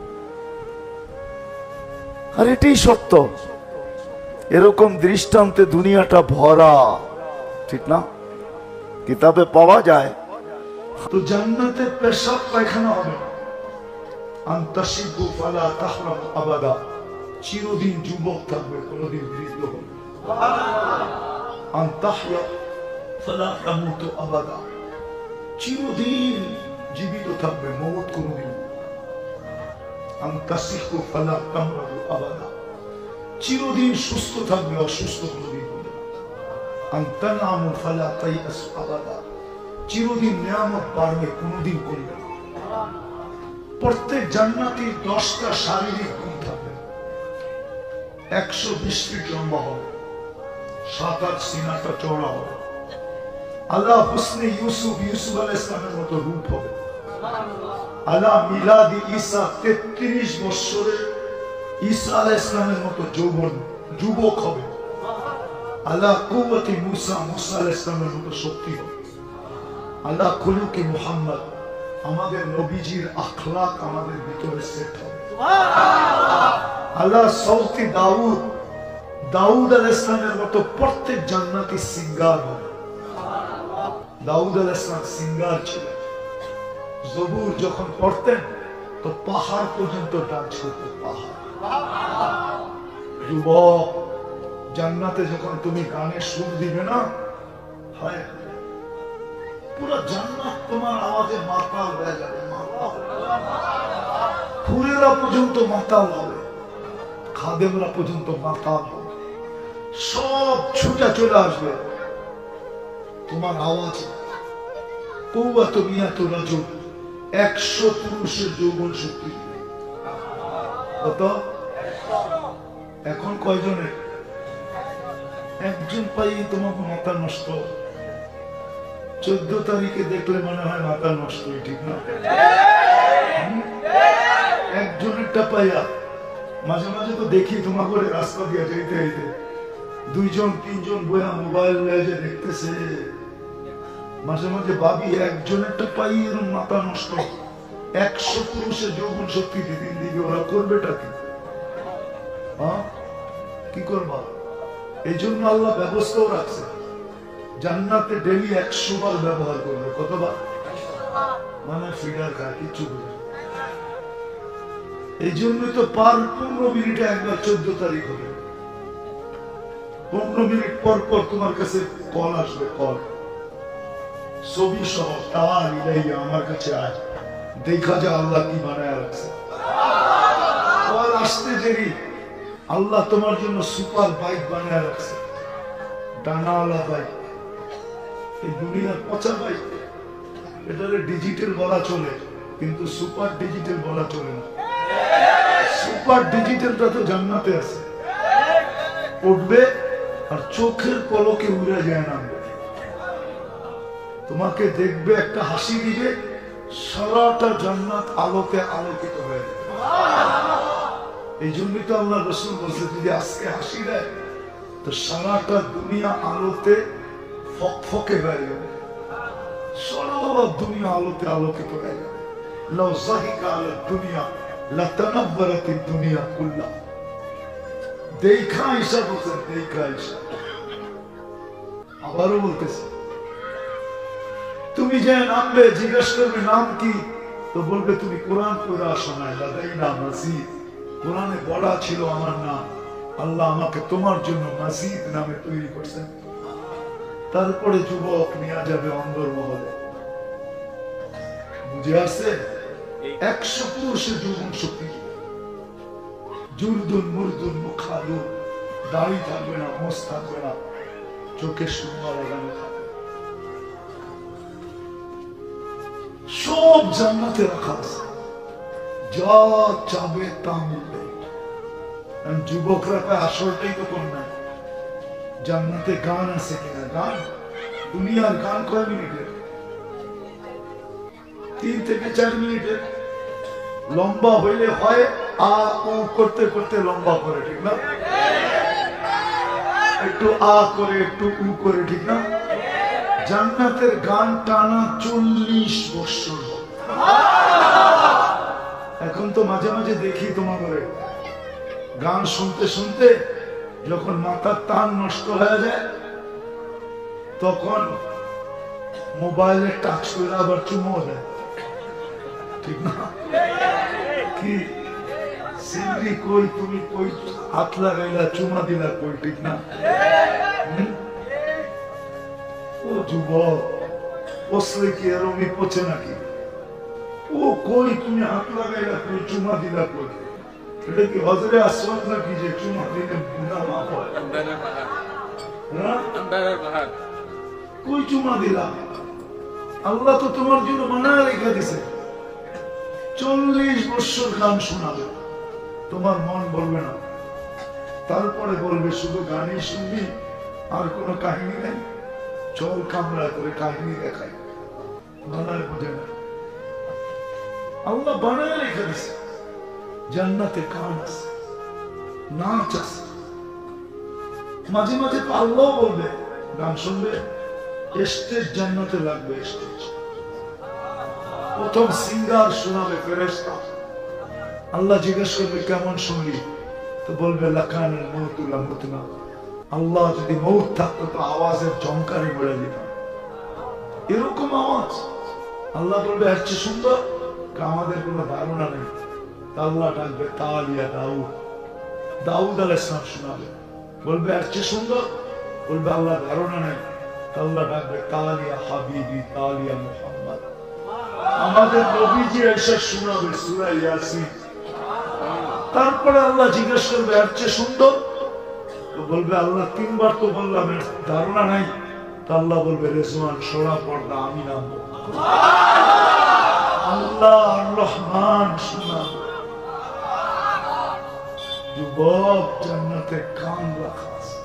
Speaker 1: আর এটাই সত্য। এরকম দৃষ্টান্তে দুনিয়াটা ভরা, ঠিক না? কিতাবে পাওয়া যায়। তো জান্নাতে পেশাব পায়খানা হবে, আনতাশিবু ফালা তাহরাম আবাদা, চিরদিন যুবক থাকবে, কোনদিন বৃদ্ধ হবে। আনতাহইয়া ফালা তামুতু আবাদা, চিরদিন জীবিত থাকবে, মওত কোনদিন। আনতাসিহু ফালা তামরাদু আবাদা, চিরদিন সুস্থ থাকবে, অসুস্থ কোনদিন হবে না। আনতানামু ফালা তাইয়াস আবাদা, চিরদিন নিয়ামত বাড়বে, কোনদিন কমবে না। প্রত্যেক জান্নাতীর দশটা শারীরিক গুণ থাকবে। একশো বিশ ফিট লম্বা হবে, সাত আট সিনাটা চওড়া হবে। আল্লাহ হুসনে ইউসুফ, ইউসুফ আলাইহিস সালামের মতো রূপ হবে। আলা মিলাদি ঈসা তেত্রিশ বছরে ঈসা আলাইহিস সালামের মতো যৌবন যুবক হবে। আলা কুওয়াতি মুসা মুসা আলাইহিস সালামের মতো শক্তি হবে। আলা খুলুকি মুহাম্মদ আমাদের নবীজির আখলাক আমাদের ভিতরে সেট হবে। আলা সাউতি দাউদ দাউদ আলাইহিস সালামের মতো প্রত্যেক জান্নাতি সিঙ্গার হবে। দাউদ আলাইহিস সালাম সিঙ্গার ছিলেন। জবুর যখন পড়তেন তো পাহাড় পর্যন্ত ডান্স করতেন। পাহাড় যুবক জান্নাতে যখন তুমি গানে সুর দিবে না, হায় পুরো জান্নাত তোমার আওয়াজে মাতাল হয়ে যাবে। হুরেরা পর্যন্ত মাতাল হবে, খাদেমরা পর্যন্ত মাতাল হবে, সব ছুটে চলে আসবে তোমার আওয়াজে। কৌয়াত মিয়াত রাজুল একশো পুরুষের যৌবন শক্তি। কত? এখন কয়জনের? একজন পাই তোমাকে মাথা নষ্ট। চোদ্দ তারিখে দেখলে মনে হয় মাথা নষ্ট, ঠিক না? একজনেরটা পাইয়া মাঝে মাঝে তো দেখি তোমার করে রাস্তা দিয়ে যেতে যেতে দুইজন তিনজন বইয়া মোবাইল যে দেখতেছে, মাঝে মাঝে ভাবি একজনেরটা পাই এরকম মাথা নষ্ট। একশো পুরুষের যৌবন শক্তি দিদিন দিকে ওরা করবেটা কি? হ্যাঁ কি করবা? এই জন্য আল্লাহ ব্যবস্থাও রাখছে, জান্নাতে ডেলি একশো বার ব্যবহার করবে। কতবার? মানে ফিডার খায় কিচ্ছু বুঝে। এই জন্যই তো পার পনেরো মিনিটে একবার চোদ্দ তারিখ হবে। পনেরো মিনিট পর পর তোমার কাছে কল আসবে, কল ছবি সহ তার ইলাইয়া আমার কাছে আয়, দেখা যা আল্লাহ কি বানায় রাখছে। কল আসতে দেরি, আল্লাহ তোমার জন্য সুপার বাইক বানায় রাখছে, ডানাওয়ালা বাইক। এই দুনিয়ার পচা বাইক, এটারে ডিজিটাল বলা চলে, কিন্তু সুপার ডিজিটাল বলা চলে না। সুপার ডিজিটালটা তো জান্নাতে আছে, উঠবে আর চোখের পলকে উড়ে যায় না। তোমাকে দেখবে, একটা হাসি দিবে, সারাটা জান্নাত আলোতে আলোকিত হয়ে যাবে। এই জন্যই তো আল্লাহ রাসূল বলছে যদি আজকে হাসি দেয় তো সারাটা দুনিয়া আলোতে ফকফকে হয়ে যাবে, সারা দুনিয়া আলোতে আলোকিত হয়ে যাবে। লাউ যাহিকা আলা দুনিয়া লাতানাব্বারাতিদ দুনিয়া কুল্লা। দেখা আয়েশা বলছেন, দেখা আয়েশা। আবারও বলতেছে, তুমি যে নামবে জিজ্ঞেস করবে নাম কি, তো বলবে তুমি কোরআন পড়া শোনায় লাদাইনা মাজিদ, কোরআনে বলা ছিল আমার নাম, আল্লাহ আমাকে তোমার জন্য মাজিদ নামে তৈরি করছেন। তারপরে যুবক নিয়ে যাবে অন্দর মহলে। বুঝে আসছে? একশো পুরুষের যৌবন শক্তি। জুরদুন মুরদুন মুখালু, দাড়ি থাকবে না, মোষ থাকবে না, চোখে সুন্দর লাগানো থাকবে, সব জান্নাতে রাখা আছে, যা চাবে তা মিলবে। যুবকরা পায় আসলটাই তো কোন নাই। জান্নাতে গান আছে কিনা? গান, দুনিয়ার গান কয় মিনিটের? তিন থেকে চার মিনিটের। লম্বা হইলে হয় আ উ করতে করতে লম্বা করে, ঠিক না? একটু আ করে একটু উ করে, ঠিক না? জান্নাতের গান টানা চল্লিশ বছর। এখন তো মাঝে মাঝে দেখি তোমার ঘরে গান শুনতে শুনতে যখন মাথার টান নষ্ট হয়ে যায় তখন মোবাইলে টাচ করে আবার চুমো দেয়, ঠিক না? কি সিংড়ি কই, তুমি কই হাত লাগাইলা চুমা দিলা কই, ঠিক না? ও যুবক, পচলে কি এরমি পচে নাকি? ও কই তুমি হাত লাগাইলা কই, চুমা দিলা কই? এটা কি হজরে আসওয়াদ নাকি যে চুমা দিলে গুনাহ মাফ হয়? কই চুমা দিলা? আল্লাহ তো তোমার জন্য বানায় রেখে দিছে। চল্লিশ বছর গান শোনাবে, তোমার মন বলবে না। তারপরে বলবে শুধু গানই শুনবি, আর কোনো কাহিনী নেই, চল কামরা করে কাহিনী দেখাই। বানায় বোঝে না। আল্লাহ বানায় রেখে দিছে জান্নাতে গান আছে, নাচ আছে। মাঝে মাঝে আল্লাহ বলবে গান শুনবে, স্টেজ জান্নাতে লাগবে, স্টেজ প্রথম সিঙ্গার শোনাবে ফেরেশতা। আল্লাহ জিজ্ঞেস করবে কেমন শুনলি, তো বলবে লাকানুল মউতু লামুতনা। আল্লাহ যদি মউত থাকতো তো আওয়াজের ঝংকারে মরে যেতাম, এরকম আওয়াজ। আল্লাহ বলবে এর চেয়ে সুন্দর, আমাদের কোনো ধারণা নেই। আল্লাহ ডাকবে তালিয়া দাউদ, দাউদ আলাইহিস সালাম শোনাবে, বলবে এর চেয়ে সুন্দর, বলবে আল্লাহ ধারণা নেই। আল্লাহ ডাকবে তালিয়া হাবিবি তালিয়া মুহাম্মদ, আমাদের নবীজি এসে শোনাবে সূরা ইয়াসিন। তারপরে আল্লাহ জিজ্ঞেস করবে এর চেয়ে সুন্দর, তো বলবে আল্লাহ তিনবার তো বললাম, ধারণা নাই। তো আল্লাহ বলবে রেজওয়ান সরা পর্দা আমি নামবো। আল্লাহ আর রহমান শোনাবে। যুবক জান্নাতে কান রাখা আছে,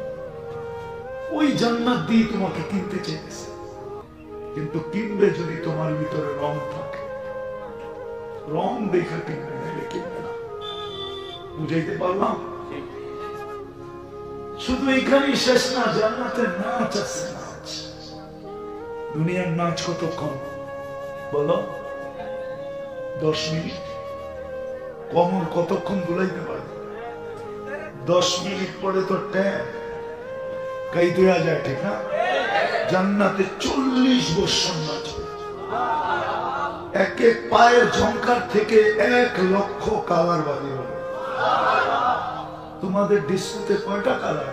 Speaker 1: ওই জান্নাত দিয়ে তোমাকে কিনতে চেয়েছে, কিন্তু কিনবে যদি তোমার ভিতরে রং থাকে। রং দেখে কিনবে, নাইলে কিনবে না। বুঝাইতে পারলাম? শুধু এখানেই শেষ না, জান্নাতে নাচ আছে, নাচ। দুনিয়ার নাচ কতক্ষণ বলো? দশ মিনিট। কমর কতক্ষণ বুলাইতে পারে? দশ মিনিট পরে তো ট্যাপ কাই দেওয়া যায়, ঠিক না? জান্নাতে চল্লিশ বছর নাচবে। এক এক পায়ের ঝংকার থেকে এক লক্ষ কালার বাড়ি হবে। তোমাদের ডিস্কোতে কয়টা কালার?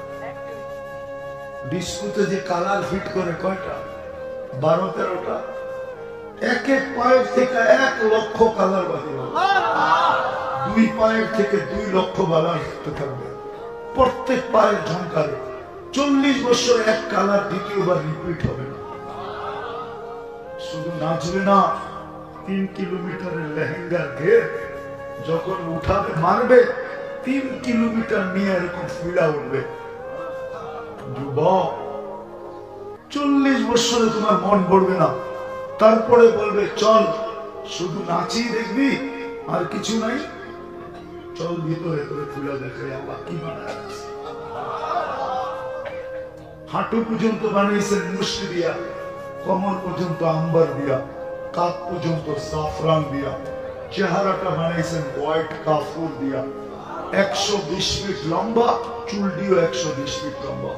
Speaker 1: ডিস্কোতে যে কালার ফিট করে কয়টা? বারো তেরোটা। এক এক পায়ের থেকে এক লক্ষ কালার বাড়ি হবে। দুই পায়ের থেকে দুই লক্ষ কালার থাকবে প্রত্যেক পায়ের ঝংকারে। চল্লিশ বছর এক কালার দ্বিতীয়বার রিপিট হবে না। শুধু নাচবে না, তিন কিলোমিটারের লেহেঙ্গার ঘের যখন উঠাবে মারবে, তিন কিলোমিটার নিয়ে এরকম ফিলা উঠবে। যুবক, চল্লিশ বছরে তোমার মন পড়বে না, তারপরে বলবে চল শুধু নাচি দেখবি, আর কিছু নাই। চল ভিতরে করে ফিলা দেখে আল্লাহ কি বানায়। হাঁটু পর্যন্ত বানিয়েছেন মুশকি দিয়া, কমর পর্যন্ত আম্বার দিয়া, কাপ পর্যন্ত সাফরান দিয়া, চেহারাটা বানিয়েছেন হোয়াইট কাফুর দিয়া। একশো বিশ ফিট লম্বা, চুল দিও একশো বিশ ফিট লম্বা।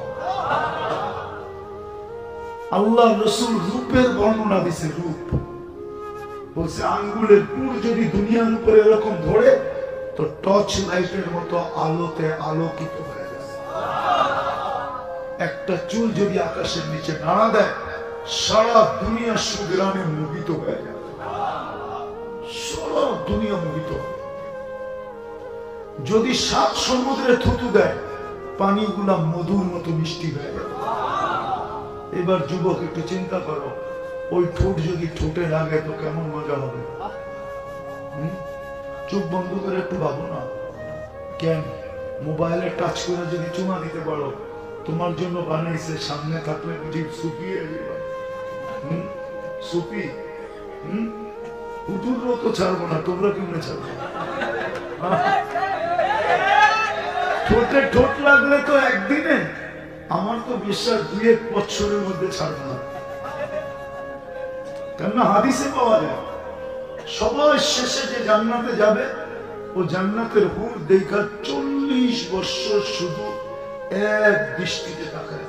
Speaker 1: আল্লাহ রসুল রূপের বর্ণনা দিছে। রূপ বলছে আঙ্গুলের পুর যদি দুনিয়ার উপরে এরকম ধরে তো টর্চ লাইটের মতো আলোতে আলোকিত হয়ে যায়। একটা চুল যদি আকাশের নিচে নাড়া দেয়, সারা দুনিয়া সুগ্রামে মুভিত হয়ে যায়। সারা দুনিয়া মুভিত। যদি সাত সমুদ্রে থুতু দেয়, পানিগুলা মধুর মতো মিষ্টি হয়ে যায়। এবার যুবক একটু চিন্তা করো, ওই ঠোঁট যদি ঠোঁটে লাগে তো কেমন মজা হবে। চোখ বন্ধ করে একটু ভাবো না, কেন মোবাইলে টাচ করে যদি চুমা দিতে পারো, তোমার জন্য বানাইছে, সামনে থাকলে বুঝি সুপিয়ে হম সুপি হম হুজুরও তো ছাড়বো না, তোমরা কেমনে ছাড়বো? ঠোঁটে ঠোঁট লাগলে তো একদিনে, আমার তো বিশ্বাস দুই এক বছরের মধ্যে ছাড়বো না। কেননা হাদিসে পাওয়া যায় সবার শেষে যে জান্নাতে যাবে, ও জান্নাতের হুর দেখা চল্লিশ বছর শুধু এক দৃষ্টিতে তাকায়,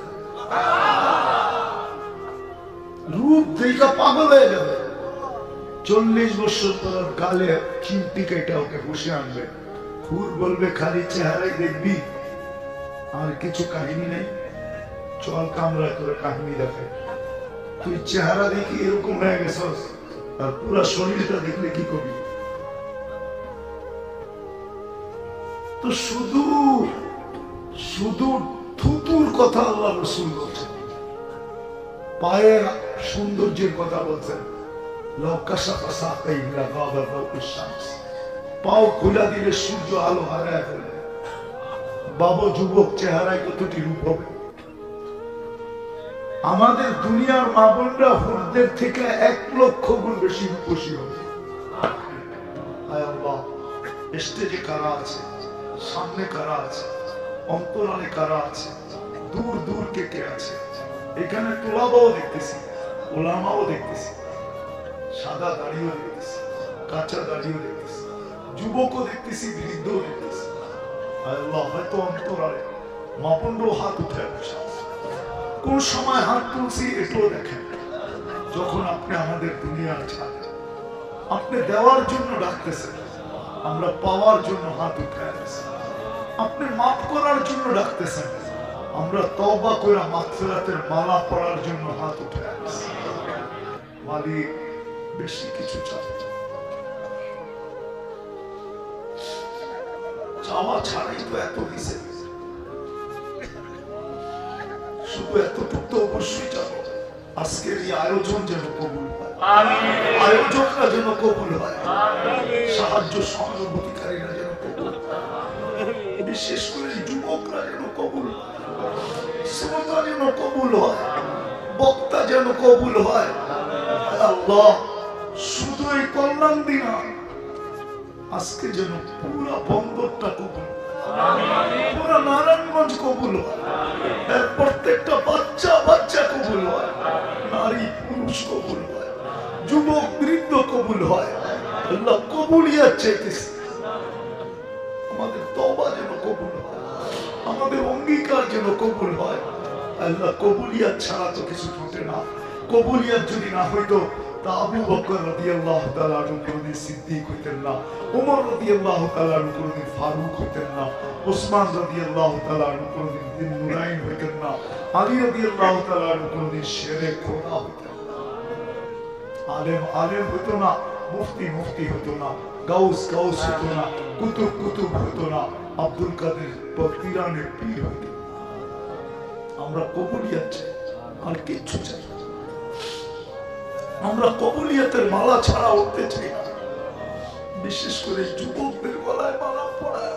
Speaker 1: রূপ দেখা পাগল হয়ে যাবে। চল্লিশ বছর পর গালে চিমটি কেটে ওকে বসে আনবে। হুর বলবে খালি চেহারাই দেখবি, আর কিছু কাহিনী নেই, চল কামরা করে কাহিনী দেখে। তুই চেহারা দেখি এরকম হয়ে গেছস, আর পুরো শরীরটা দেখলে কি করবি? তো শুধু শুধু থুতুর কথা আল্লাহ রাসূল বলছেন, পায়ের সৌন্দর্যের কথা বলছেন। পাও খোলা দিলে সূর্য আলো হারায় ফেলে। বাবু যুবক চেহারায় কতটি রূপ হবে। আমাদের দুনিয়ার মা বোনরা হুরদের থেকে এক লক্ষ গুণ বেশি রূপসী হবে। হায় আল্লাহ, স্টেজে কারা আছে, সামনে কারা আছে, অন্তরালে কারা আছে, দূর দূর কে কে আছে। এখানে তোলাবাও দেখতেছি, ওলামাও দেখতেছি, সাদা দাড়িও দেখতেছি, কাঁচা দাড়িও দেখতেছি, যুবকও দেখতেছি, বৃদ্ধও দেখতেছি। আল্লাহ, হয়তো অন্তরালে মাপন্ড হাত উঠে বসে, কোন সময় হাত তুলছি এটাও দেখেন। যখন আপনি আমাদের দুনিয়ার ছাড়, আপনি দেওয়ার জন্য ডাকতেছেন, আমরা পাওয়ার জন্য হাত উঠে আসছি। আপনি মাফ করার জন্য ডাকতেছেন, আমরা তওবা করে মাগফিরাতের মালা পড়ার জন্য হাত উঠে আসছি। মালিক, বেশি কিছু চাই, চাওয়া ছাড়াই তো এত দিছে, শুধু এতটুকু তো অবশ্যই চাবো, আজকের এই আয়োজন যেন কবুল হয়, আয়োজকরা যেন কবুল হয়, সাহায্য সহানুভূতিকারীরা যেন কবুল হয়, বিশেষ করে যুবকরা যেন কবুল হয়, শ্রোতা যেন কবুল হয়, বক্তা যেন কবুল হয়। আল্লাহ, শুধু এই কল্যাণ দিনা আজকে যেন পুরা বন্দরটা কবুল, পুরা নারায়ণগঞ্জ কবুল হয়, এর প্রত্যেকটা বাচ্চা বাচ্চা কবুল হয়, নারী পুরুষ কবুল হয়, যুবক বৃদ্ধ কবুল হয়। আল্লাহ, কবুলিয়াত চাইতেছি, আমাদের তওবা যেন কবুল হয়, আমাদের অঙ্গীকার যেন কবুল হয়। আল্লাহ, কবুলিয়াত ছাড়া তো কিছু ঘটে না। কবুলিয়াত যদি না হইতো তা আবু বকর রাদিয়াল্লাহু তাআলা আনহু কোনদিন সিদ্দিক হইতেন না, ওমর রাদিয়াল্লাহু তাআলা আনহু কোনদিন ফারুক হইতেন না, ওসমান রাদিয়াল্লাহু তাআলা আনহু কোনদিন দিন নুরাইন হইতেন না, আলী রাদিয়াল্লাহু তাআলা আনহু কোনদিন শেরে খোদা হইতেন না, আলেম আলেম হইতো না, মুফতি মুফতি হইতো না, গাউস গাউস হইতো না, কুতুব কুতুব হইতো না, আব্দুল কাদের পীরানে পীর হইতো। আমরা কবুলিয়াত চাই, আর কিচ্ছু চাই না। আমরা কবুলিয়াতের মালা ছাড়া উঠতে চাই না, বিশেষ করে যুবকদের গলায় মালা পড়ায়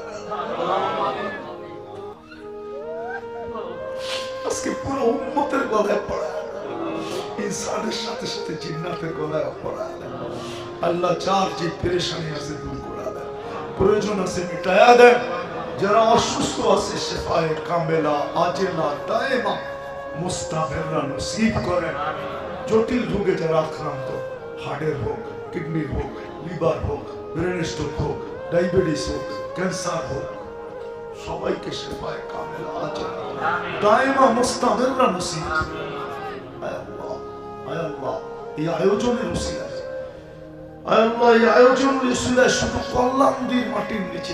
Speaker 1: আজকে পুরো উম্মতের গলায় পড়ায়, ইনসানের সাথে সাথে জিন্নাতের গলায় পড়ায়। আল্লাহ, যার যে পেরেশানি আছে দূর করে দেন, প্রয়োজন আছে মিটায়া দেন, যারা অসুস্থ আছে শেফায়ে কামেলা আজেলা দায়েমা মুস্তামিররা নসিব করেন। জটিল রোগে যারা আক্রান্ত, হার্টের হোক, কিডনির হোক, লিভার হোক, ব্রেন স্ট্রোক হোক, ডায়াবেটিস হোক, ক্যান্সার হোক, সবাইকে শেফায়ে কামেলা আজেলা দায়েমা মুস্তামিররা নসিব। আয় আল্লাহ, আয় আল্লাহ, এই আয়োজনের উসিলায়, আয় আল্লাহ, এই আয়োজনের উসিলায় শুধু কল্যাণদীর মাটির নিচে,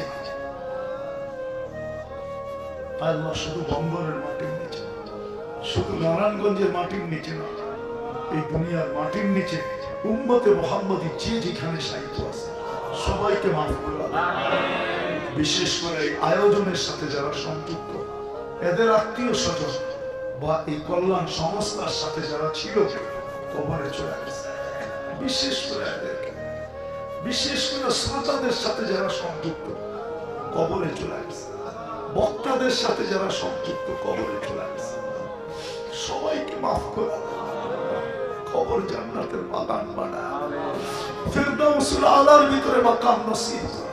Speaker 1: আল্লাহ, শুধু বন্দরের মাটির নিচে, শুধু নারায়ণগঞ্জের মাটির নিচে না, এই দুনিয়ার মাটির নিচে উম্মতে মুহাম্মদী যে যেখানে সাহিত্য আছে সবাইকে মাফ করে দাও। বিশেষ করে এই আয়োজনের সাথে যারা সংযুক্ত, এদের আত্মীয় স্বজন বা এই কল্যাণ সংস্থার সাথে যারা ছিল কবরে চলে গেছে, বিশেষ করে এদেরকে, বিশেষ করে শ্রোতাদের সাথে যারা সংযুক্ত কবরে চলে গেছে, বক্তাদের সাথে যারা সংযুক্ত কবরে চলে গেছে, সবাইকে মাফ করে কবর জান্নাতের বাগান বানায়, ফিরদাউসুল আলার ভিতরে মাকাম নসিব করে।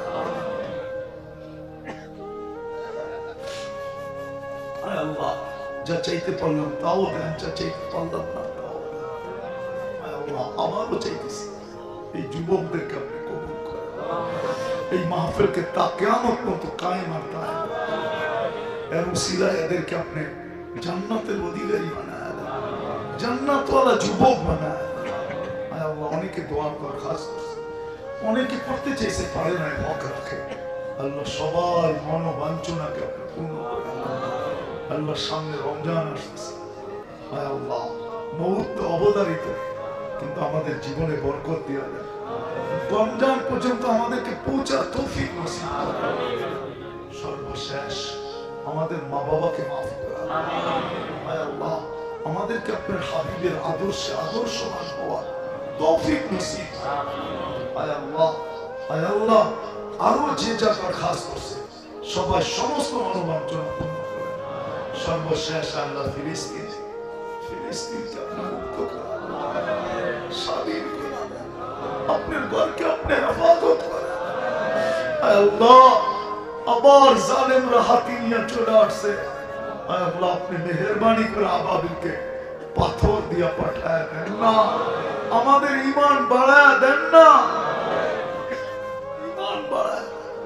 Speaker 1: আয় আল্লাহ, যা চাইতে পারলাম তাও দেন, যা চাইতে পারলাম না তাও দেন। আয় আল্লাহ, আমারও চাইতেছি এই যুবকদেরকে আপনি কবুল করেন, এই মাহফিলকে তা কিয়ামত পর্যন্ত কায়েম আর দায়েম, এর উসিলায় এদেরকে আপনি জান্নাতের অধিকারী বানায় দেন, জান্নাতওয়ালা যুবক বানায় দেন। আয় আল্লাহ, অনেকে দোয়ার দরখাস্ত করছে, অনেকে পড়তে চাইছে পারে না, হক রাখে। আল্লাহ, সবার মনোবাঞ্ছনাকে আপনি পূর্ণ করে আল্লাহ, সামনে রমজান আসছে। আয় আল্লাহ, মউত তো অবধারিত, কিন্তু আমাদের জীবনে বরকত দিয়া দেন, রমজান পর্যন্ত আমাদেরকে পৌঁছার তৌফিক নসিব করেন। সর্বশেষ আমাদের মা বাবাকে মাফ করেন। আয় আল্লাহ, আমাদেরকে আপনার হাবিবের আদর্শে আদর্শবান হওয়ার তৌফিক নসিব করেন। আয় আল্লাহ, আয় আল্লাহ, আরো যে যা দরখাস্ত করছে সবাই সমস্ত মনোবাঞ্ছনা পূর্ণ করেন। সর্বশেষ আল্লাহ, ফিলিস্তিন, ফিলিস্তিনকে আপনি মুক্ত করেন, স্বাধীন করে দেন। আপনার ঘরকে আপনি হেফাজত করেন। আল্লাহ আবার জালেমরা হাতি নিয়ে চলে আসছে, আল্লাহ আপনি মেহেরবানি করে আবাবিলকে পাথর দিয়া পাঠায় দেন না, আমাদের ঈমান বাড়ায় দেন না, ঈমান বাড়ায়।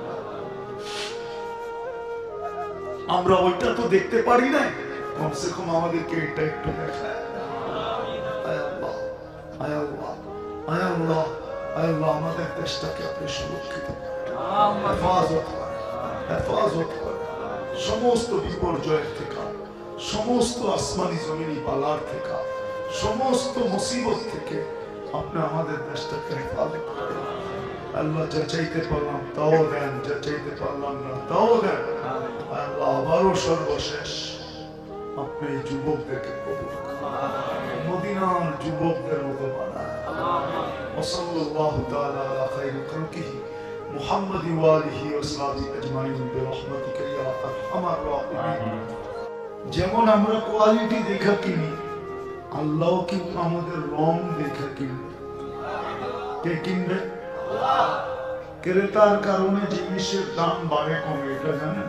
Speaker 1: আমরা ওইটা তো দেখতে পারি না, কমসে কম আমাদেরকে এটা একটু দেখায়। আয় আল্লাহ, আয় আল্লাহ, আয় আল্লাহ, আয় আল্লাহ, আমাদের দেশটাকে আপনি সুরক্ষিত করেন, হেফাজত করেন, হেফাজত করেন সমস্ত বিপর্যয়ের থেকে, সমস্ত আসমানি জমিনি বালার থেকে, সমস্ত মুসিবত থেকে আপনি আমাদের দেশটাকে হেফাজত করেন। আল্লাহ যা চাইতে পারলাম তাও দেন, যা চাইতে পারলাম না তাও দেন। আল্লাহ আবারও সর্বশেষ আপনি এই যুবকদেরকে কবুল করেন, মদিনার যুবকদের মতো বানান। ওয়াসাল্লাল্লাহু তাআলা আলা খায়রি খালকিহি মুহাম্মাদি ওয়া আলিহি ওয়া সাহবিহি আজমাইন বিরহমাতিকা ইয়া আরহামার রাহিমিন। যেমন আমরা কোয়ালিটি দেখা কিনি, আল্লাহ কিন্তু আমাদের রং দেখা কিনি। কে কিনবে? ক্রেতার কারণে জিনিসের দাম বাড়ে কমে, এটা জানেন?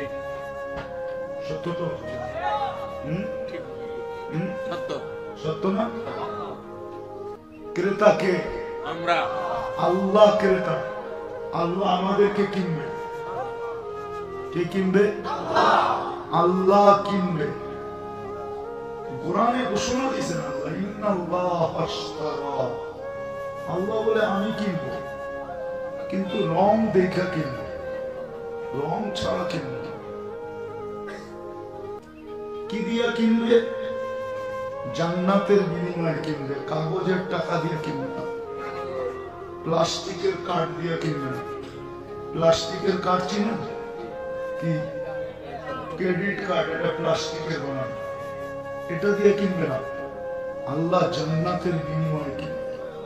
Speaker 1: সত্য তো? সত্য না? ক্রেতাকে আমরা, আল্লাহ ক্রেতা, আল্লাহ আমাদেরকে কিনবে। কে কিনবে? আল্লাহ কিনবে। কোরআনে ঘোষণা দিয়েছেন আল্লাহ, ইন্নাল্লাহ আশতারা, আল্লাহ বলে আমি কিনবো, কিন্তু রং দেখা কিনবো, রং ছাড়া কিনবো। কি দিয়া কিনবে? জান্নাতের বিনিময়ে কিনবে, কাগজের টাকা দিয়ে কিনবে না, প্লাস্টিকের কার্ড দিয়ে কিনবে না। প্লাস্টিকের কার্ড চিনেন কি? ক্রেডিট কার্ড, এটা প্লাস্টিকের বানানো, এটা দিয়ে কিনবে না, আল্লাহ জান্নাতের বিনিময়ে কিনবে।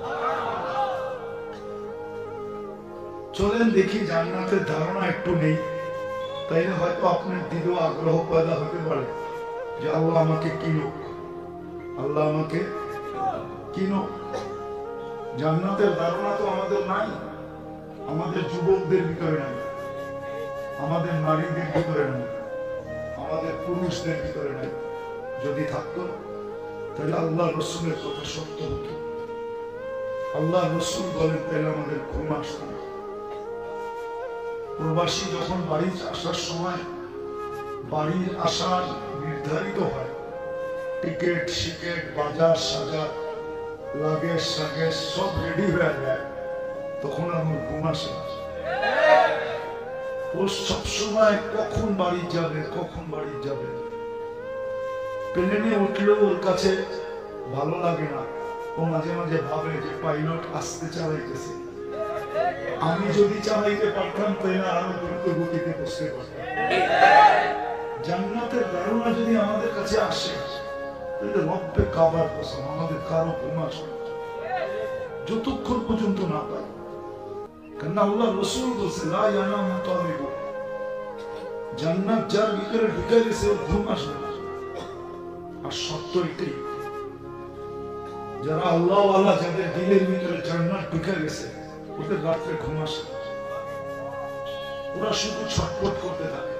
Speaker 1: চলেন দেখি, জান্নাতের ধারণা একটু নেই, তাইলে হয়তো আপনার দিলেও আগ্রহ পয়দা হতে পারে যে আল্লাহ আমাকে কিনো, আল্লাহ আমাকে কিনো। জান্নাতের ধারণা তো আমাদের নাই, আমাদের যুবকদের ভিতরে নাই, আমাদের নারীদের ভিতরে নাই, আমাদের পুরুষদের ভিতরে নাই। যদি থাকতো তাহলে আল্লাহ রসুলের কথা সত্য হতো। আল্লাহ রসুল বলেন তাহলে আমাদের ঘুম আসত না। প্রবাসী যখন বাড়ি আসার সময় বাড়ির আসার নির্ধারিত হয়, টিকিট সিকেট বাজার সাজার লাগেজ সাগেজ সব রেডি হয়ে যায়, তখন আমার ঘুম আসে না। ও সবসময় কখন বাড়ি যাবে, কখন বাড়ি যাবে। প্লেনে উঠলেও ওর কাছে ভালো লাগে না, ও মাঝে মাঝে ভাবে যে পাইলট আসতে চালাইতেছে, আমি যদি চালাইতে পারতাম তাহলে আরো দ্রুত গতিতে বসতে পারতাম। জান্নাতের ধারণা যদি আমাদের কাছে আসে তাহলে রব্বে কাবার কসম আমাদের কারো ঘুম আসবে যতক্ষণ পর্যন্ত না পাই। কারণ আল্লাহ রসুল বলছে লা ইয়ানামু তালিবু, জান্নাত যার ভিতরে ঢুকে গেছে ওর ঘুম আসবে না। আর সত্য এটাই, যারা আল্লাহ ওয়ালা, যাদের দিলের ভিতরে জান্নাত ঢুকে গেছে, ওদের রাত্রে ঘুম আসে, ওরা শুধু ছটপট করতে থাকে।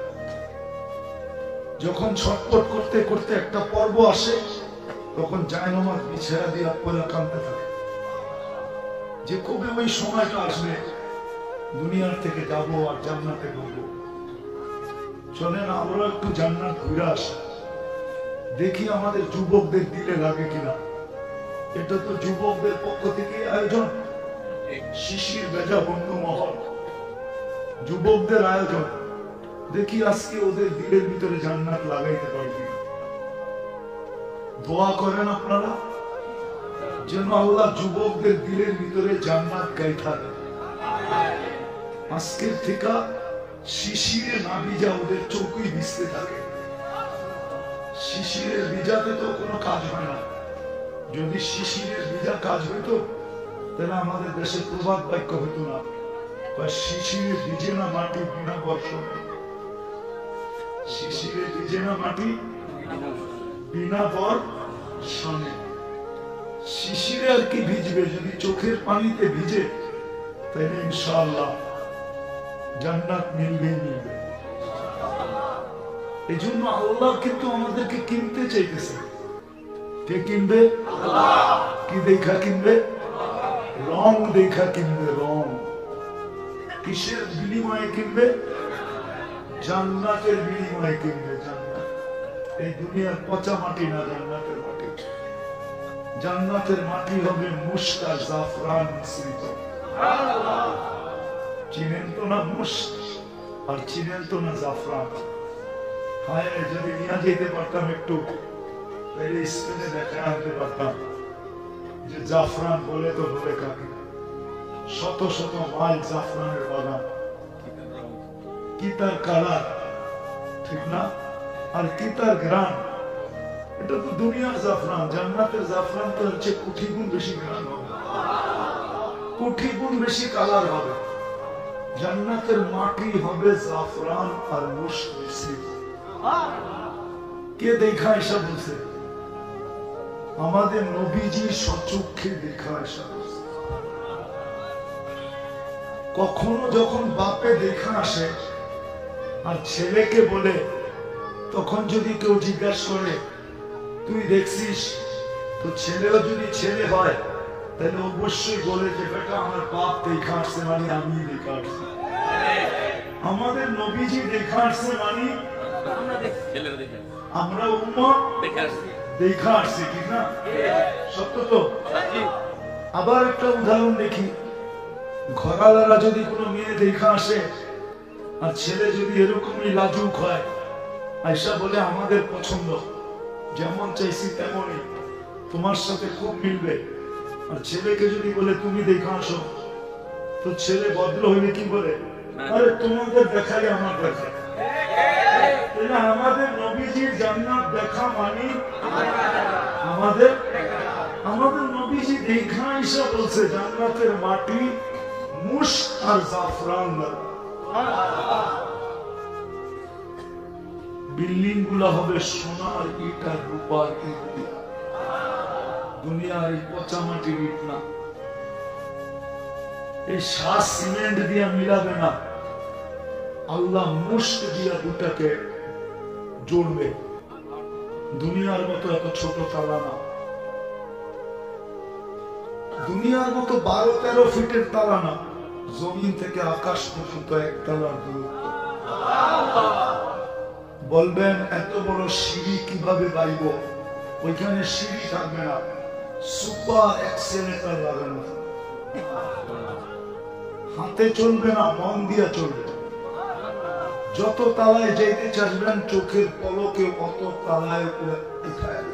Speaker 1: যখন ছটপট করতে করতে একটা পর্ব আসে, তখন জায়নামাজ বিছায়া দিয়ে পরে কাঁদতে থাকে যে কবে ওই সময়টা আসবে দুনিয়ার থেকে যাব আর জান্নাতে ঢুকবো। চলেন আমরা একটু জান্নাত ঘুরে আসি, দেখি আমাদের যুবকদের দিলে লাগে কিনা। এটা তো যুবকদের পক্ষ থেকে আয়োজন, শিশির বেজা বন্ধু মহল, যুবকদের আয়োজন। দেখি আজকে ওদের দিলের ভিতরে জান্নাত লাগাইতে পারবি। দোয়া করেন আপনারা যেন আল্লাহ যুবকদের দিলের ভিতরে জান্নাত গাইথা দেয়। আজকের থেকে শিশিরে না ভিজা ওদের চোখই ভিজতে থাকে। শিশিরের ভিজাতে তো কোনো কাজ হয় না। যদি শিশিরের ভিজা কাজ হইতো তাহলে আমাদের দেশে প্রবাদ বাক্য হইতো না, শিশিরে ভিজে না মাটি বিনা বর্ষণে। শিশিরে ভিজে না মাটি বিনা বর্ষণে। শিশিরে আর কি ভিজবে, যদি চোখের পানিতে ভিজে তাহলে ইনশাআল্লাহ জান্নাত মিলবেই মিলবে। এই জন্য আল্লাহ কিন্তু আমাদেরকে কিনতে চাইতেছে। কে কিনবে? কি দেখা কিনবে? রং দেখা কিনবে। রং কিসের বিনিময়ে কিনবে? জান্নাতের বিনিময়ে কিনবে। জান্নাত এই দুনিয়ার পচা মাটি না, জান্নাতের মাটি। জান্নাতের মাটি হবে মুশক আর জাফরান মিশ্রিত। চিনেন তো না মুশক আর চিনেন তো না জাফরান। হায়, যদি নিয়ে যেতে পারতাম একটু, তাহলে স্পেনে দেখা আনতে পারতাম যে জাফরান বলে তো বলে কাকে। শত শত মাইল জাফরানের বাগান, কি তার কালার, ঠিক না? আর কি তার ঘ্রাণ। এটা তো দুনিয়ার জাফরান। জান্নাতের জাফরান তো হচ্ছে কোটি গুণ বেশি ঘ্রাণ হবে, কোটি গুণ বেশি কালার হবে। জান্নাতের মাটি হবে জাফরান আর মুশক মিশ্রিত। কে দেখা এসব বলছে? আমাদের নবীজি সচক্ষে দেখা এসব বলছে। কখনো যখন বাপে দেখা আসে আর ছেলেকে বলে, তখন যদি কেউ জিজ্ঞাসা করে তুই দেখছিস, তো ছেলেও যদি ছেলে হয় তাহলে অবশ্যই বলে যে বেটা আমার বাপ দেখা আসছে, মানে আমি দেখা আসছি। আমাদের নবীজি দেখা আসছে মানে আমরা উম্মত দেখা আসছি, ঠিক না? সত্য তো? আবার একটা উদাহরণ দেখি। ঘরালারা যদি কোনো মেয়ে দেখা আসে আর ছেলে যদি এরকমই লাজুক হয়, আয়সা বলে আমাদের পছন্দ, যেমন চাইছি তেমনই, তোমার সাথে খুব মিলবে। আর ছেলেকে যদি বলে তুমি দেখা আসো, তো ছেলে বদল হইলে কি বলে? আরে তোমাদের দেখাই আমার দেখা। আমাদের নবীজির জান্নাত দেখা মানে আমাদের আমাদের নবীজি দেখা এসে বলছে জান্নাতের মাটি মুশক আর জাফরান। বিল্ডিং গুলা হবে সোনার ইট আর রূপার ইট দিয়া। দুনিয়ার এই পচা মাটির ইট না, এই শ্বাস সিমেন্ট দিয়া মিলাবে না। আল্লাহ মুশক দিয়া দুটাকে জড়বে। দুনিয়ার মতো এত ছোট তালা না, দুনিয়ার মতো বারো তেরো ফিটের তালা না, জমিন থেকে আকাশ পর্যন্ত এক তালার দূরত্ব। বলবেন এত বড় সিঁড়ি কিভাবে বাইব? ওইখানে সিঁড়ি থাকবে না, সুপার এক্সেলেটর লাগানো, হাতে চলবে না, মন দিয়া চলবে। যত তালায় যাইতে চাইবেন চোখের পলকে অত তালায় উঠায়।